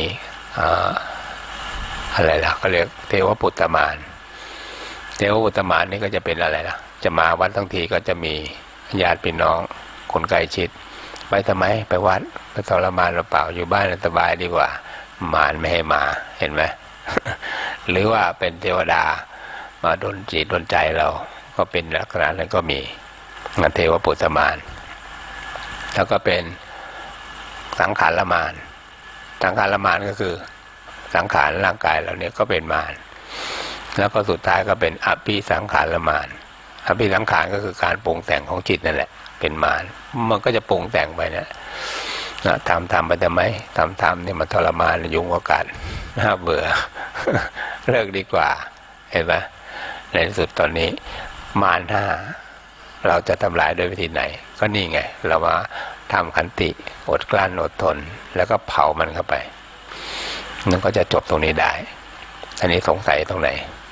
อะไรล่ะก็เรียกเทวปุตตมารเทวปุตตมารนี่ก็จะเป็นอะไรล่ะจะมาวัดทั้งทีก็จะมีญาติพี่น้องคนใกล้ชิดไปทำไมไปวัดไปทรมานเราเปล่าอยู่บ้านสบายดีกว่ามารไม่ให้มาเห็นไหม หรือว่าเป็นเทวดามาดลจิตดลใจเราก็เป็นลักษณะนั้นก็มีเทวปุตตมารแล้วก็เป็นสังขารมารสังขารมารก็คือสังขารร่างกายเราเนี่ยก็เป็นมารแล้วก็สุดท้ายก็เป็นอภิสังขารมารอภิสังขารก็คือการปรุงแต่งของจิตนั่นแหละเป็นมารมันก็จะปรุงแต่งไปนะทำไปทำไมทำเนี่ยมันทรมานยุ่งกว่ากันน่าเบื่อ เลิกดีกว่าเห็นไหมในที่สุดตอนนี้มารห้าเราจะทำลายด้วยวิธีไหนก็นี่ไงเรามาทำขันติอดกลั้นอดทนแล้วก็เผามันเข้าไปนั่นก็จะจบตรงนี้ได้อันนี้สงสัยตรงไหน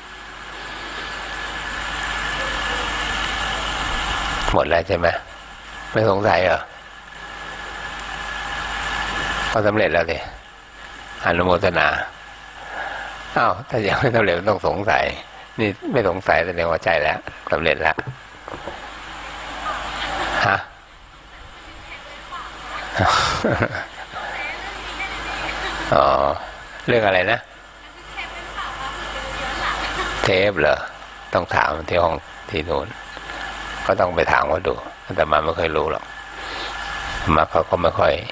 หมดแล้วใช่ไหมไม่สงสัยเหรอก็สำเร็จแล้วสิอนุโมทนาอ้าวถ้ายังไม่สำเร็จต้องสงสัยนี่ไม่สงสัยแสดงว่าใจแล้วสำเร็จแล้วฮะ อ๋อเรื่องอะไรนะเทปเหรอต้องถามที่ห้องที่นู้นก็ต้องไปถามเขาดูแต่มาไม่เคยรู้หรอกมาเขาก็ไม่ค่อย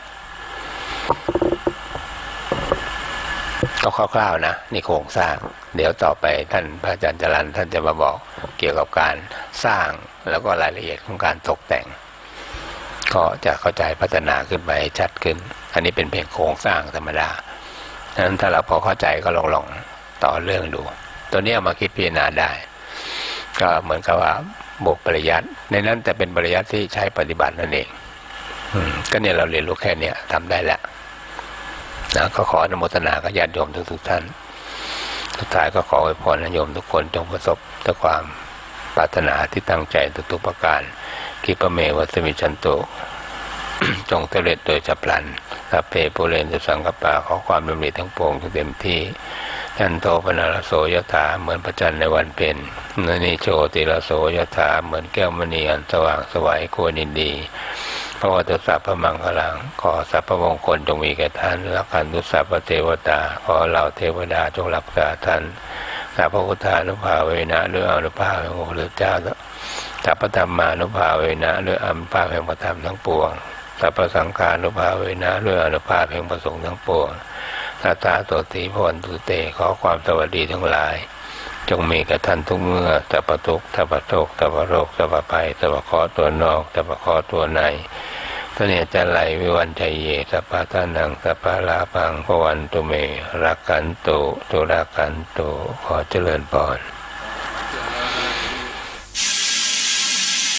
ก็คร่าวๆนะนี่โครงสร้างเดี๋ยวต่อไปท่านพระอาจารย์จรัญท่านจะมาบอกเกี่ยวกับการสร้างแล้วก็รายละเอียดของการตกแต่งก็จะเข้าใจพัฒนาขึ้นไปชัดขึ้นอันนี้เป็นเพียงโครงสร้างธรรมดาฉะนั้นถ้าเราพอเข้าใจก็ลองต่อเรื่องดูตัวนี้เอามาคิดพิจารณาได้ก็เหมือนกับว่าบวกปริยัติในนั้นแต่เป็นปริยัติที่ใช้ปฏิบัตินั่นเองก็เนี่ยเราเรียนรู้แค่นี้ทำได้แล้วนะก็ขออนุโมทนากับญาติโยมทุกท่านสุดท้ายก็ขออวยพรโยมทุกคนจงประสบแต่ความปรารถนาที่ตั้งใจทุกประการกิปะเมวัสมิชันโต จงเตลิดโดยฉับพลันสัพเพปุเรนตุสังกปาขอความดำริทั้งปวงเต็มที่ยันโตปนารโสยถาเหมือนพระจันทร์ในวันเพ็ญนนิโชติรโสยถาเหมือนแก้วมณีอันสว่างสวัยโกนินดีพระวัตสัพพมังคลังขอสัพพมงคลจงมีแก่ท่านและขันตุสัพพเทวตาขอเหล่าเทวดาจงรักษาท่านสัพพพุทธานุภาเวนะด้วยอนุภาพแห่งพระพุทธเจ้าสัพพธรรมานุภาเวนะด้วยอนุภาพแห่งพระธรรมทั้งปวงสัพพสังฆานุภาเวนะด้วยอนุภาพแห่งพระสงฆ์ทั้งปวงสัตตาโตติพวันตุเตขอความสวัสดีทั้งหลายจงมีกับท่านทุกเมื่อสัพพทุกข์สัพพโศกสัพพโรคสัพพภัยสัพพเคราะห์ตัวนอกสัพพเคราะห์ตัวในตเนจะไหลวิวันชัยเยสัพพะทานังสัพพะลาภังภวันตุเมรักขันตุตุรักขันตุขอเจริญพร